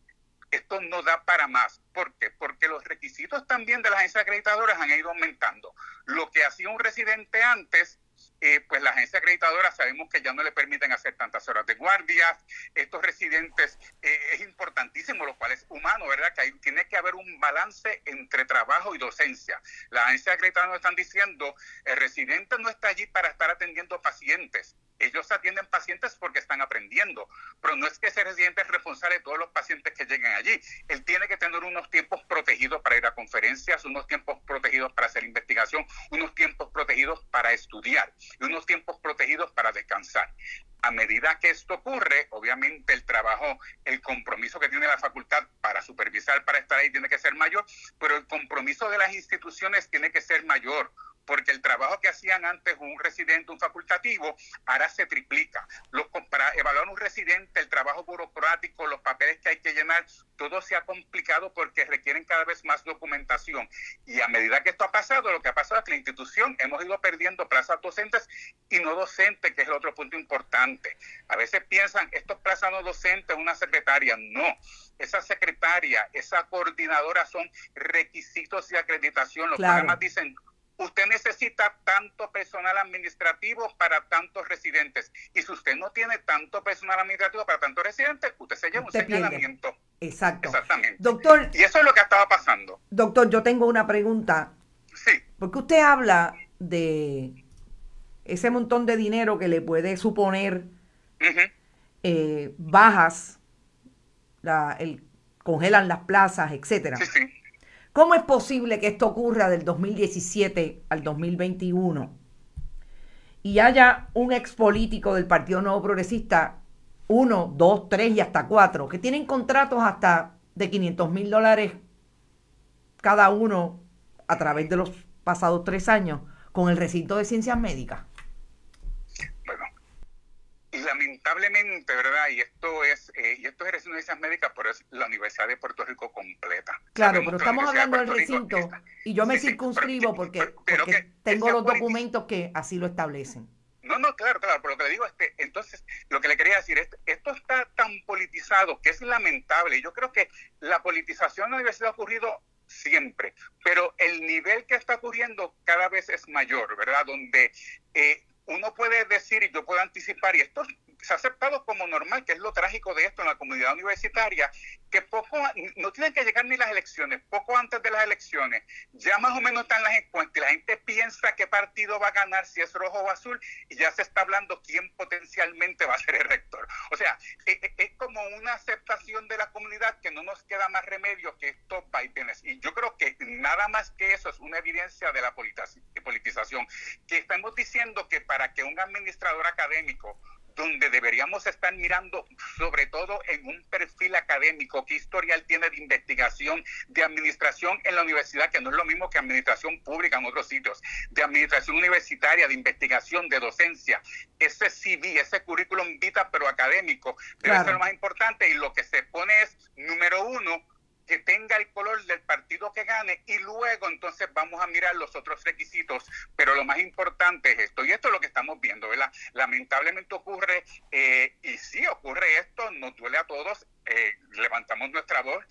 esto no da para más. ¿Por qué? Porque los requisitos también de las agencias acreditadoras han ido aumentando. Lo que hacía un residente antes, pues la agencia acreditadora sabemos que ya no le permiten hacer tantas horas de guardia. Estos residentes es importantísimo, lo cual es humano, ¿verdad? Que tiene que haber un balance entre trabajo y docencia. Las agencias acreditadoras nos están diciendo, el residente no está allí para estar atendiendo pacientes. Ellos atienden pacientes porque están aprendiendo, pero no es que ese residente es responsable de todos los pacientes que lleguen allí. Él tiene que tener unos tiempos protegidos para ir a conferencias, unos tiempos protegidos para hacer investigación, unos tiempos protegidos para estudiar y unos tiempos protegidos para descansar. A medida que esto ocurre, obviamente el trabajo, el compromiso que tiene la facultad para supervisar, para estar ahí, tiene que ser mayor, pero el compromiso de las instituciones tiene que ser mayor, porque el trabajo que hacían antes un residente, un facultativo, ahora se triplica. Para evaluar un residente, el trabajo burocrático, los papeles que hay que llenar, todo se ha complicado porque requieren cada vez más documentación. Y a medida que esto ha pasado, lo que ha pasado es que la institución hemos ido perdiendo plazas docentes y no docentes, que es el otro punto importante. A veces piensan, estos plazas no docentes, una secretaria. No, esa secretaria, esa coordinadora son requisitos de acreditación. Los programas dicen, usted necesita tanto personal administrativo para tantos residentes. Y si usted no tiene tanto personal administrativo para tantos residentes, usted se lleva un señalamiento. Exacto. Exactamente. Doctor, y eso es lo que estaba pasando. Doctor, yo tengo una pregunta. Sí. Porque usted habla de ese montón de dinero que le puede suponer bajas, congelan las plazas, etcétera. Sí, sí. ¿Cómo es posible que esto ocurra del 2017 al 2021 y haya un expolítico del Partido Nuevo Progresista, 1, 2, 3 y hasta 4, que tienen contratos hasta de $500,000 cada uno a través de los pasados 3 años con el recinto de ciencias médicas? Bueno, lamentablemente, ¿verdad? Y esto es residencias médicas, pero es la Universidad de Puerto Rico completa. Claro, sabemos, pero estamos hablando del recinto y yo me circunscribo porque tengo los documentos que así lo establecen. No, claro, pero lo que le digo es que, entonces, lo que le quería decir es, esto está tan politizado que es lamentable. Yo creo que la politización en la universidad ha ocurrido siempre, pero el nivel que está ocurriendo cada vez es mayor, ¿verdad? Donde uno puede decir, y yo puedo anticipar, y esto se ha aceptado como normal, que es lo trágico de esto en la comunidad universitaria, que no tienen que llegar ni las elecciones, poco antes de las elecciones, ya más o menos están las encuestas, y la gente piensa qué partido va a ganar, si es rojo o azul, y ya se está hablando quién potencialmente va a ser el rector. O sea, es como una aceptación de la comunidad que no nos queda más remedio que estos vaivenes. Y yo creo que nada más que eso es una evidencia de la politización, que estamos diciendo que para que un administrador académico, donde deberíamos estar mirando sobre todo en un perfil académico, qué historial tiene de investigación, de administración en la universidad, que no es lo mismo que administración pública en otros sitios, de administración universitaria, de investigación, de docencia, ese CV, ese currículum vitae, pero académico, debe ser lo más importante, y lo que se pone es, número uno, que tenga el color del partido que gane, y luego entonces vamos a mirar los otros requisitos, pero lo más importante es esto, y esto es lo que estamos viendo, ¿verdad? Lamentablemente ocurre, y sí ocurre esto, nos duele a todos, levantamos nuestra voz,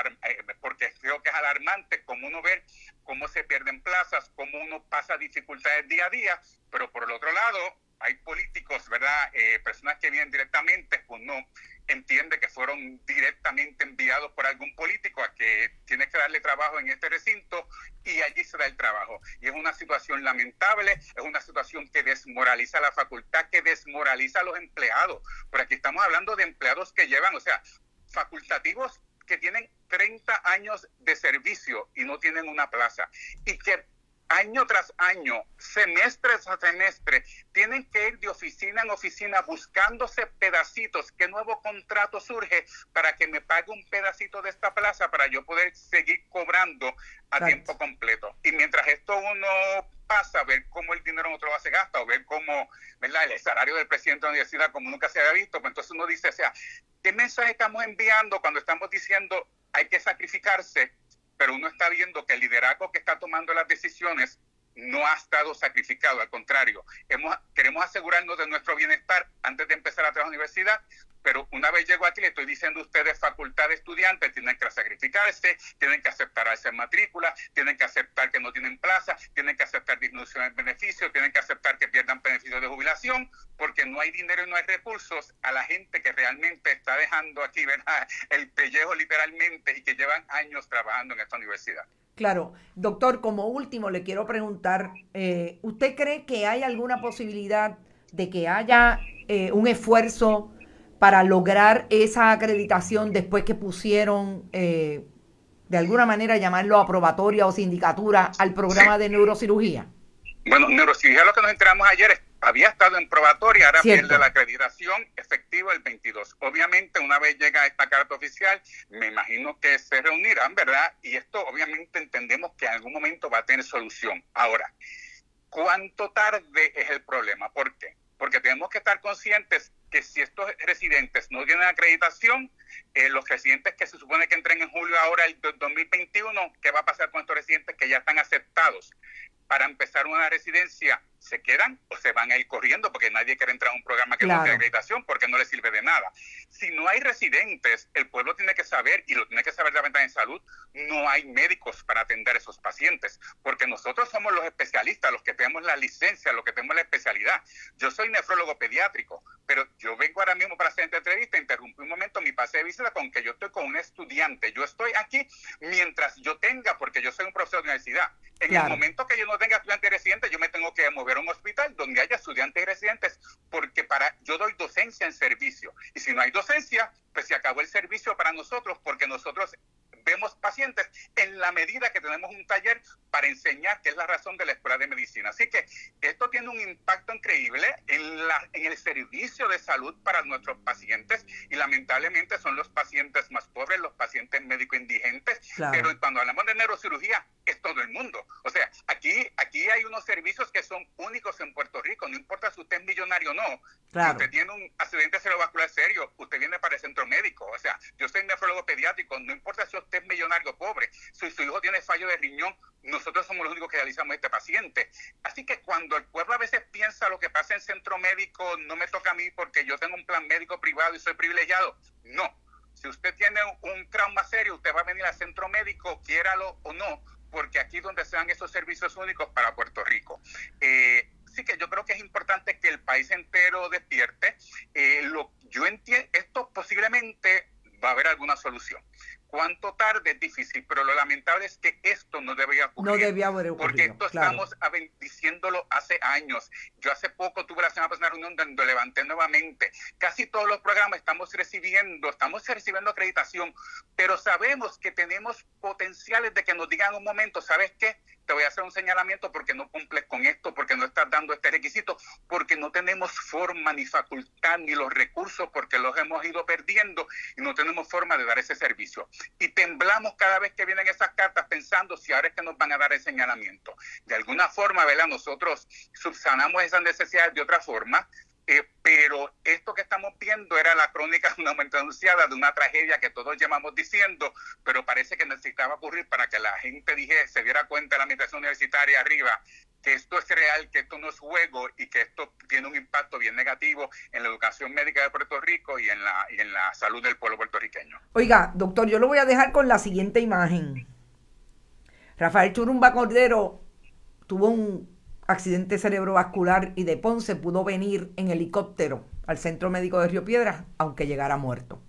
porque creo que es alarmante como uno ve cómo se pierden plazas, cómo uno pasa dificultades día a día, pero por el otro lado, hay políticos, ¿verdad? Personas que vienen directamente, pues no entiende que fueron directamente enviados por algún político a que tiene que darle trabajo en este recinto, y allí se da el trabajo. Y es una situación lamentable, es una situación que desmoraliza a la facultad, que desmoraliza a los empleados. Por aquí estamos hablando de empleados que llevan, o sea, facultativos que tienen 30 años de servicio y no tienen una plaza, y que año tras año, semestre tras semestre, tienen que ir de oficina en oficina buscándose pedacitos. ¿Qué nuevo contrato surge para que me pague un pedacito de esta plaza para yo poder seguir cobrando a tiempo completo? Y mientras esto uno pasa a ver cómo el dinero en otro lado se gasta, o ver cómo, ¿verdad?, el salario del presidente de la universidad como nunca se había visto, pues entonces uno dice, o sea, ¿qué mensaje estamos enviando cuando estamos diciendo hay que sacrificarse? Pero uno está viendo que el liderazgo que está tomando las decisiones no ha estado sacrificado, al contrario, queremos asegurarnos de nuestro bienestar antes de empezar a trabajar en la universidad, pero una vez llego aquí le estoy diciendo a ustedes, facultad de estudiantes, tienen que sacrificarse, tienen que aceptar hacer matrícula, tienen que aceptar que no tienen plaza, tienen que aceptar disminución de beneficios, tienen que aceptar que pierdan beneficios de jubilación, porque no hay dinero y no hay recursos a la gente que realmente está dejando aquí, ¿verdad?, el pellejo literalmente, y que llevan años trabajando en esta universidad. Claro. Doctor, como último le quiero preguntar, ¿usted cree que hay alguna posibilidad de que haya un esfuerzo para lograr esa acreditación después que pusieron, de alguna manera, llamarlo aprobatoria o sindicatura al programa de neurocirugía? Bueno, neurocirugía, lo que nos enteramos ayer, había estado en probatoria, ahora pierde la acreditación efectiva el 22. Obviamente, una vez llega esta carta oficial, me imagino que se reunirán, ¿verdad? Y esto obviamente entendemos que en algún momento va a tener solución. Ahora, ¿cuánto tarde es el problema? ¿Por qué? Porque tenemos que estar conscientes que si estos residentes no tienen acreditación, los residentes que se supone que entren en julio ahora el 2021, ¿qué va a pasar con estos residentes que ya están aceptados para empezar una residencia? ¿Se quedan o se van a ir corriendo? Porque nadie quiere entrar a un programa que no tiene acreditación, porque no le sirve de nada. Si no hay residentes, el pueblo tiene que saber, y lo tiene que saber la ventana de salud, no hay médicos para atender a esos pacientes, porque nosotros somos los especialistas, los que tenemos la licencia, los que tenemos la especialidad. Yo soy nefrólogo pediátrico, pero yo vengo ahora mismo para hacer esta entrevista, interrumpí un momento mi pase de visita con que yo estoy con un estudiante. Yo estoy aquí mientras yo tenga, porque yo soy un profesor de universidad. En el momento que yo no tenga estudiantes residentes, yo me tengo que mover a un hospital donde haya estudiantes y residentes, porque yo doy docencia en servicio. Y si no hay docencia, pues se acabó el servicio para nosotros, porque nosotros vemos pacientes en la medida que tenemos un taller para enseñar, que es la razón de la Escuela de Medicina. Así que esto tiene un impacto increíble en el servicio de salud para nuestros pacientes, y lamentablemente son los pacientes más pobres, los pacientes médico indigentes, claro. Pero cuando hablamos de neurocirugía es todo el mundo. O sea, aquí hay unos servicios que son únicos en Puerto Rico, no importa si usted es millonario o no. Claro. Si usted tiene un accidente cerebrovascular serio, usted viene para el centro médico. O sea, yo soy nefrólogo pediátrico, no importa si usted es millonario o pobre, si su hijo tiene fallo de riñón, nosotros somos los únicos que realizamos a este paciente. Así que cuando el pueblo a veces piensa lo que pasa en centro médico no me toca a mí porque yo tengo un plan médico privado y soy privilegiado, no. Si usted tiene un trauma serio, usted va a venir al centro médico, quiéralo o no, porque aquí es donde se dan esos servicios únicos para Puerto Rico. Sí que yo creo que es importante que el país entero despierte. Yo entiendo, esto posiblemente va a haber alguna solución. Cuánto tarde es difícil, pero lo lamentable es que esto no debía ocurrir. No debía haber ocurrido, porque esto claro. Estamos diciéndolo hace años. Yo hace poco tuve la semana pasada una reunión donde levanté nuevamente. Casi todos los programas estamos recibiendo acreditación, pero sabemos que tenemos potenciales de que nos digan en un momento, ¿sabes qué? Te voy a hacer un señalamiento porque no cumples con esto, porque no estás dando este requisito, porque no tenemos forma ni facultad ni los recursos, porque los hemos ido perdiendo y no tenemos forma de dar ese servicio. Y temblamos cada vez que vienen esas cartas pensando si ahora es que nos van a dar el señalamiento. De alguna forma, ¿verdad? Nosotros subsanamos esas necesidades de otra forma, pero esto que estamos viendo era la crónica de una muerte anunciada, de una tragedia que todos llevamos diciendo, pero parece que necesitaba ocurrir para que la gente se diera cuenta de la administración universitaria arriba, que esto es real, que esto no es juego y que esto tiene un impacto bien negativo en la educación médica de Puerto Rico y en la salud del pueblo puertorriqueño. Oiga, doctor, yo lo voy a dejar con la siguiente imagen. Rafael Churumba Cordero tuvo un accidente cerebrovascular y de Ponce pudo venir en helicóptero al Centro Médico de Río Piedras, aunque llegara muerto.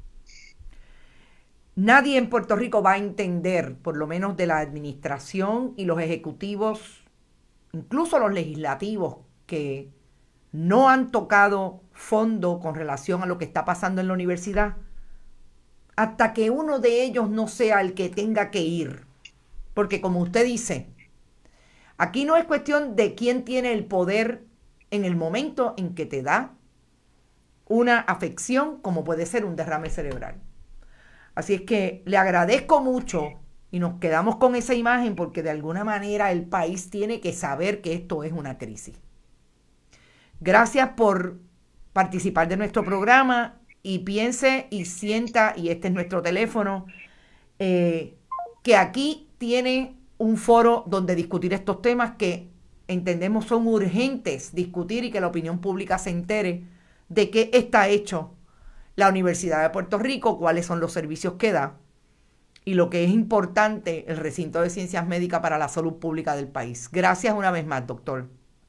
Nadie en Puerto Rico va a entender, por lo menos de la administración y los ejecutivos, incluso los legislativos, que no han tocado fondo con relación a lo que está pasando en la universidad, hasta que uno de ellos no sea el que tenga que ir. Porque como usted dice, aquí no es cuestión de quién tiene el poder en el momento en que te da una afección, como puede ser un derrame cerebral. Así es que le agradezco mucho y nos quedamos con esa imagen porque de alguna manera el país tiene que saber que esto es una crisis. Gracias por participar de nuestro programa y piense y sienta, y este es nuestro teléfono, que aquí tiene un foro donde discutir estos temas que entendemos son urgentes discutir y que la opinión pública se entere de qué está hecho la Universidad de Puerto Rico, cuáles son los servicios que da y lo que es importante, el recinto de ciencias médicas para la salud pública del país. Gracias una vez más, doctor.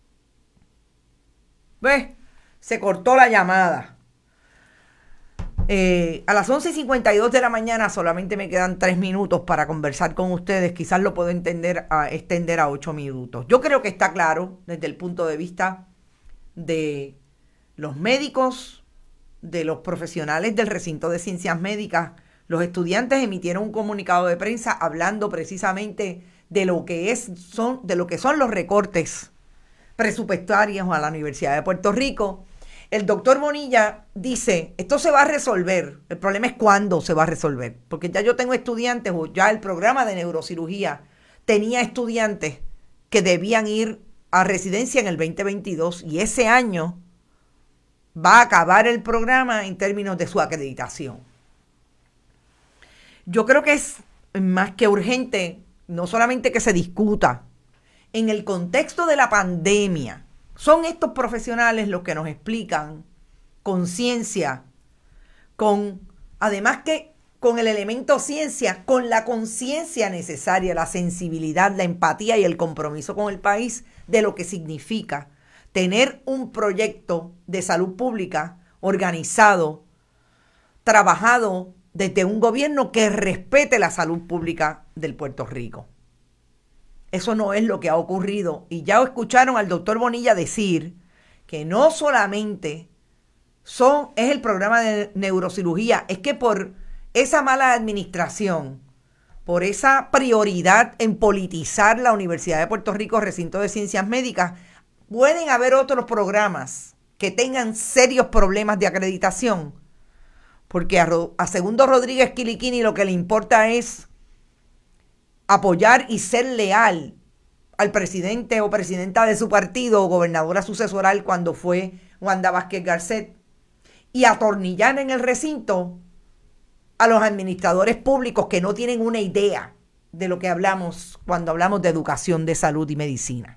¿Ves? Se cortó la llamada. A las 11:52 de la mañana solamente me quedan 3 minutos para conversar con ustedes. Quizás lo puedo extender a 8 minutos. Yo creo que está claro desde el punto de vista de los médicos, de los profesionales del recinto de ciencias médicas. Los estudiantes emitieron un comunicado de prensa hablando precisamente de lo que son los recortes presupuestarios a la Universidad de Puerto Rico. El doctor Bonilla dice, esto se va a resolver, el problema es cuándo se va a resolver, porque ya yo tengo estudiantes, o ya el programa de neurocirugía tenía estudiantes que debían ir a residencia en el 2022 y ese año va a acabar el programa en términos de su acreditación. Yo creo que es más que urgente, no solamente que se discuta, en el contexto de la pandemia. Son estos profesionales los que nos explican con ciencia, además que con el elemento ciencia, con la conciencia necesaria, la sensibilidad, la empatía y el compromiso con el país de lo que significa tener un proyecto de salud pública organizado, trabajado desde un gobierno que respete la salud pública del Puerto Rico. Eso no es lo que ha ocurrido. Y ya escucharon al doctor Bonilla decir que no solamente es el programa de neurocirugía, es que por esa mala administración por esa prioridad en politizar la Universidad de Puerto Rico, recinto de ciencias médicas, pueden haber otros programas que tengan serios problemas de acreditación, porque a Segundo Rodríguez Quiliquini lo que le importa es apoyar y ser leal al presidente o presidenta de su partido o gobernadora sucesoral cuando fue Wanda Vázquez Garcet, y atornillar en el recinto a los administradores públicos que no tienen una idea de lo que hablamos cuando hablamos de educación, de salud y medicina.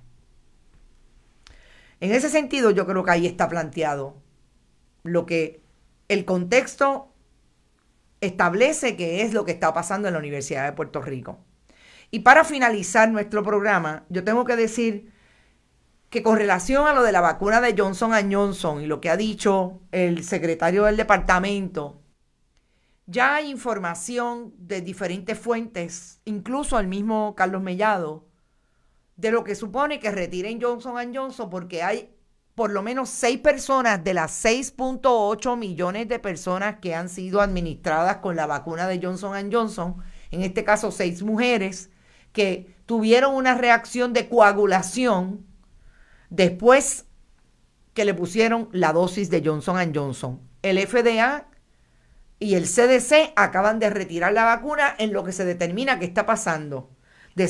En ese sentido, yo creo que ahí está planteado lo que el contexto establece que es lo que está pasando en la Universidad de Puerto Rico. Y para finalizar nuestro programa, yo tengo que decir que con relación a lo de la vacuna de Johnson & Johnson y lo que ha dicho el secretario del departamento, ya hay información de diferentes fuentes, incluso el mismo Carlos Mellado, de lo que supone que retiren Johnson & Johnson porque hay por lo menos 6 personas de las 6.8 millones de personas que han sido administradas con la vacuna de Johnson & Johnson, en este caso 6 mujeres, que tuvieron una reacción de coagulación después que le pusieron la dosis de Johnson & Johnson. El FDA y el CDC acaban de retirar la vacuna en lo que se determina que está pasando. De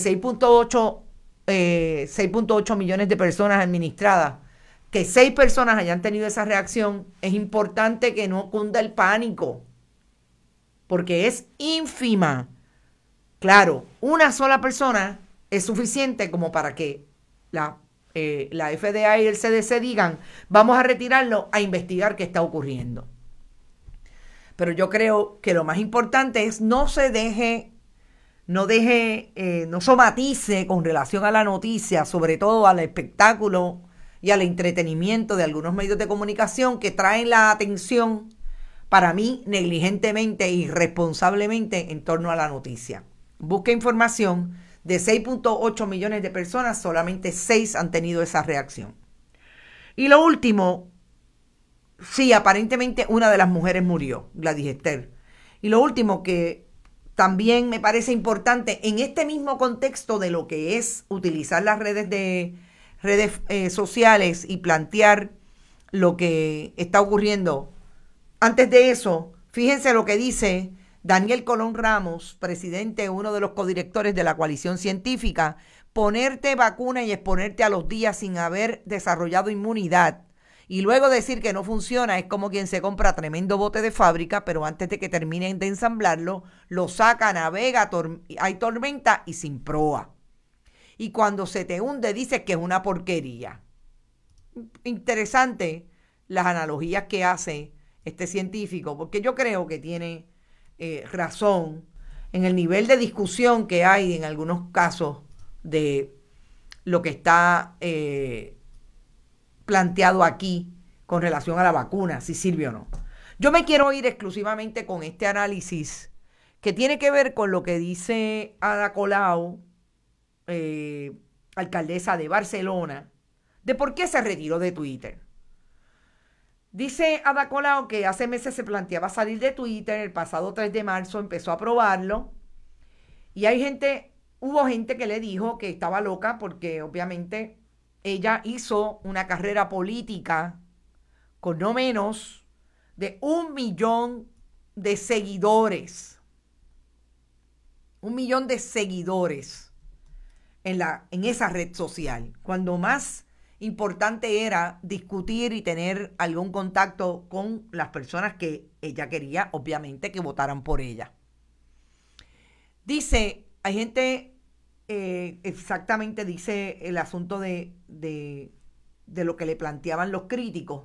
6.8 millones de personas administradas, que 6 personas hayan tenido esa reacción, es importante que no cunda el pánico, porque es ínfima. Claro, una sola persona es suficiente como para que la FDA y el CDC digan, vamos a retirarlo a investigar qué está ocurriendo. Pero yo creo que lo más importante es no somatice con relación a la noticia, sobre todo al espectáculo y al entretenimiento de algunos medios de comunicación que traen la atención, para mí, negligentemente e irresponsablemente en torno a la noticia. Busca información. De 6.8 millones de personas, solamente 6 han tenido esa reacción. Y lo último, sí, aparentemente una de las mujeres murió, Gladys Esther. Y lo último que también me parece importante en este mismo contexto de lo que es utilizar las redes sociales y plantear lo que está ocurriendo. Antes de eso, fíjense lo que dice Daniel Colón Ramos, presidente, uno de los codirectores de la coalición científica. Ponerte vacuna y exponerte a los días sin haber desarrollado inmunidad y luego decir que no funciona es como quien se compra tremendo bote de fábrica, pero antes de que terminen de ensamblarlo, lo saca, navega, hay tormenta y sin proa. Y cuando se te hunde dices que es una porquería. Interesante las analogías que hace este científico, porque yo creo que tiene razón en el nivel de discusión que hay en algunos casos de lo que está planteado aquí con relación a la vacuna, si sirve o no. Yo me quiero ir exclusivamente con este análisis que tiene que ver con lo que dice Ada Colau, alcaldesa de Barcelona, de por qué se retiró de Twitter. Dice Ada Colau que hace meses se planteaba salir de Twitter, el pasado 3 de marzo empezó a probarlo y hubo gente que le dijo que estaba loca porque obviamente ella hizo una carrera política con no menos de 1 millón de seguidores. 1 millón de seguidores en esa red social, cuando más importante era discutir y tener algún contacto con las personas que ella quería, obviamente, que votaran por ella. Dice, hay gente, exactamente dice el asunto de lo que le planteaban los críticos.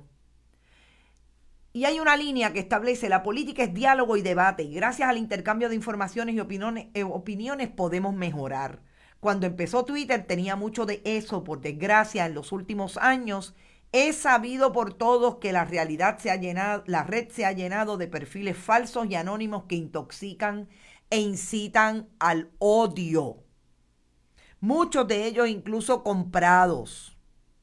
Y hay una línea que establece: la política es diálogo y debate, y gracias al intercambio de informaciones y opiniones podemos mejorar. Cuando empezó Twitter tenía mucho de eso, por desgracia, en los últimos años es sabido por todos que la red se ha llenado de perfiles falsos y anónimos que intoxican e incitan al odio. Muchos de ellos incluso comprados.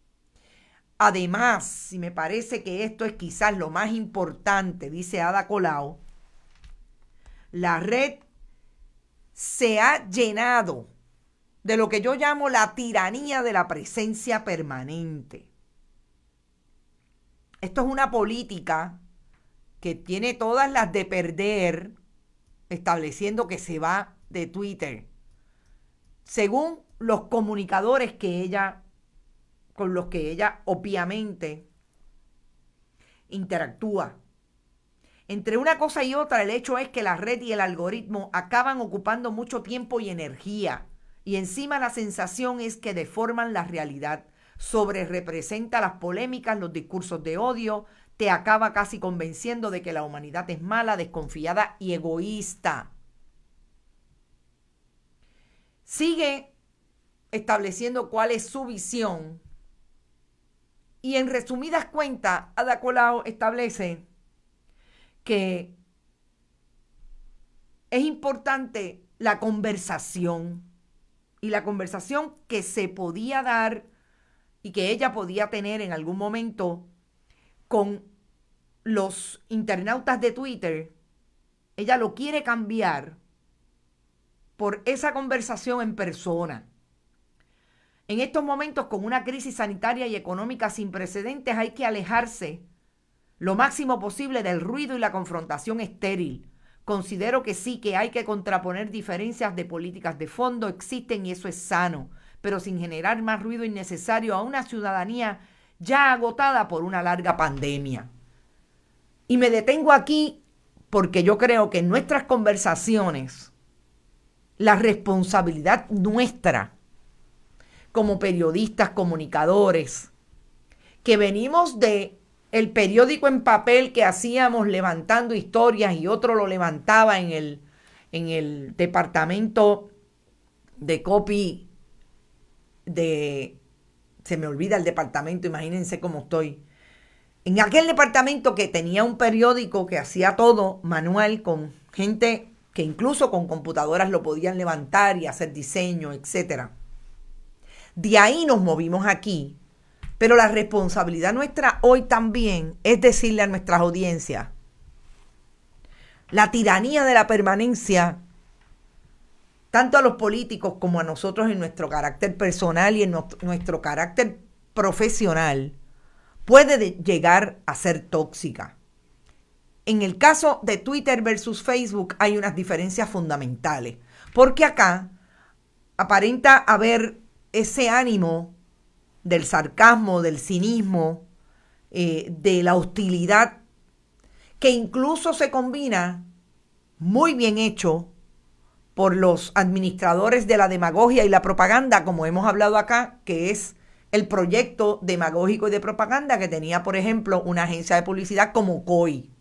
Además, y me parece que esto es quizás lo más importante, dice Ada Colau, la red se ha llenado de lo que yo llamo la tiranía de la presencia permanente. Esto es una política que tiene todas las de perder, estableciendo que se va de Twitter, según los comunicadores con los que ella obviamente interactúa. Entre una cosa y otra, el hecho es que la red y el algoritmo acaban ocupando mucho tiempo y energía, y encima la sensación es que deforman la realidad, sobrerepresenta las polémicas, los discursos de odio, te acaba casi convenciendo de que la humanidad es mala, desconfiada y egoísta. Sigue estableciendo cuál es su visión y en resumidas cuentas, Ada Colau establece que es importante la conversación y la conversación que se podía dar y que ella podía tener en algún momento con los internautas de Twitter. Ella lo quiere cambiar por esa conversación en persona. En estos momentos, con una crisis sanitaria y económica sin precedentes, hay que alejarse lo máximo posible del ruido y la confrontación estéril. Considero que sí, que hay que contraponer diferencias de políticas de fondo, existen y eso es sano, pero sin generar más ruido innecesario a una ciudadanía ya agotada por una larga pandemia. Y me detengo aquí porque yo creo que en nuestras conversaciones, la responsabilidad nuestra como periodistas, comunicadores, que venimos de el periódico en papel que hacíamos levantando historias y otro lo levantaba en el departamento de copy se me olvida el departamento, imagínense cómo estoy. En aquel departamento que tenía un periódico que hacía todo manual con gente que incluso con computadoras lo podían levantar y hacer diseño, etcétera. De ahí nos movimos aquí, pero la responsabilidad nuestra hoy también es decirle a nuestras audiencias, la tiranía de la permanencia, tanto a los políticos como a nosotros en nuestro carácter personal y en nuestro carácter profesional, puede llegar a ser tóxica. En el caso de Twitter versus Facebook hay unas diferencias fundamentales, porque acá aparenta haber ese ánimo del sarcasmo, del cinismo, de la hostilidad, que incluso se combina muy bien hecho por los administradores de la demagogia y la propaganda, como hemos hablado acá, que es el proyecto demagógico y de propaganda que tenía, por ejemplo, una agencia de publicidad como COI.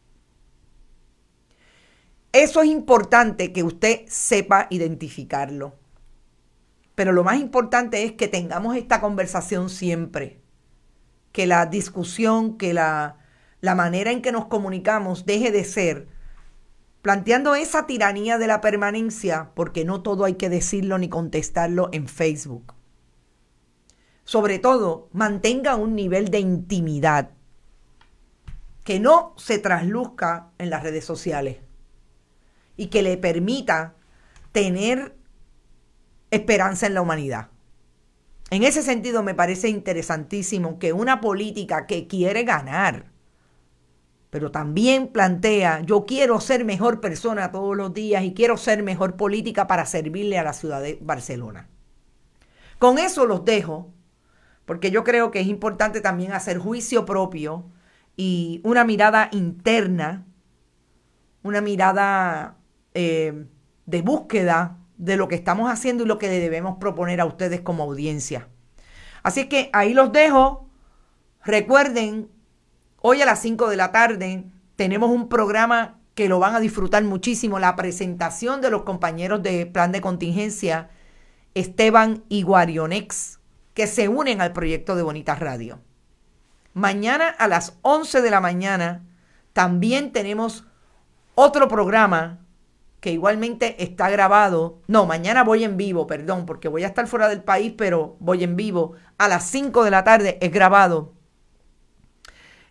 Eso es importante que usted sepa identificarlo. Pero lo más importante es que tengamos esta conversación siempre. Que la discusión, que la manera en que nos comunicamos deje de ser planteando esa tiranía de la permanencia, porque no todo hay que decirlo ni contestarlo en Facebook. Sobre todo, mantenga un nivel de intimidad que no se trasluzca en las redes sociales y que le permita tener esperanza en la humanidad. En ese sentido, me parece interesantísimo que una política que quiere ganar, pero también plantea, yo quiero ser mejor persona todos los días y quiero ser mejor política para servirle a la ciudad de Barcelona. Con eso los dejo, porque yo creo que es importante también hacer juicio propio y una mirada interna, una mirada de búsqueda de lo que estamos haciendo y lo que le debemos proponer a ustedes como audiencia. Así que ahí los dejo. Recuerden, hoy a las 5 de la tarde tenemos un programa que lo van a disfrutar muchísimo, la presentación de los compañeros de Plan de Contingencia, Esteban y Guarionex, que se unen al proyecto de Bonitas Radio. Mañana a las 11 de la mañana también tenemos otro programa que igualmente está grabado. No, mañana voy en vivo, perdón, porque voy a estar fuera del país, pero voy en vivo. A las 5 de la tarde es grabado.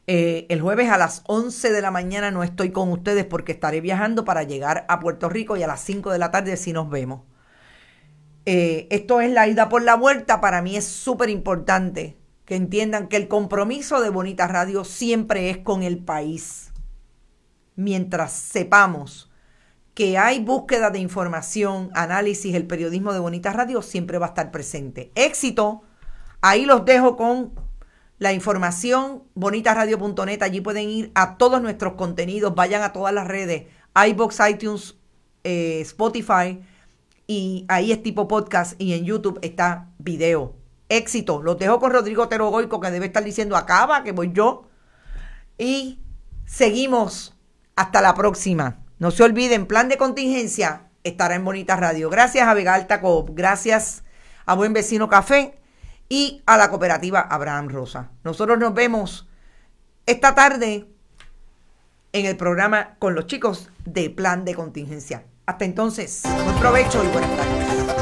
El jueves a las 11 de la mañana no estoy con ustedes porque estaré viajando para llegar a Puerto Rico y a las 5 de la tarde sí nos vemos. Esto es la ida por la vuelta. Para mí es súper importante que entiendan que el compromiso de Bonita Radio siempre es con el país. Mientras sepamos que hay búsqueda de información, análisis, el periodismo de Bonita Radio siempre va a estar presente. Éxito. Ahí los dejo con la información, bonitaradio.net. Allí pueden ir a todos nuestros contenidos. Vayan a todas las redes, iVoox, iTunes, Spotify. Y ahí es tipo podcast y en YouTube está video. Éxito. Los dejo con Rodrigo Otero Goico, que debe estar diciendo acaba, que voy yo. Y seguimos. Hasta la próxima. No se olviden, Plan de Contingencia estará en Bonita Radio. Gracias a Vega Alta Coop. Gracias a Buen Vecino Café y a la cooperativa Abraham Rosa. Nosotros nos vemos esta tarde en el programa con los chicos de Plan de Contingencia. Hasta entonces, buen provecho y buenas tardes.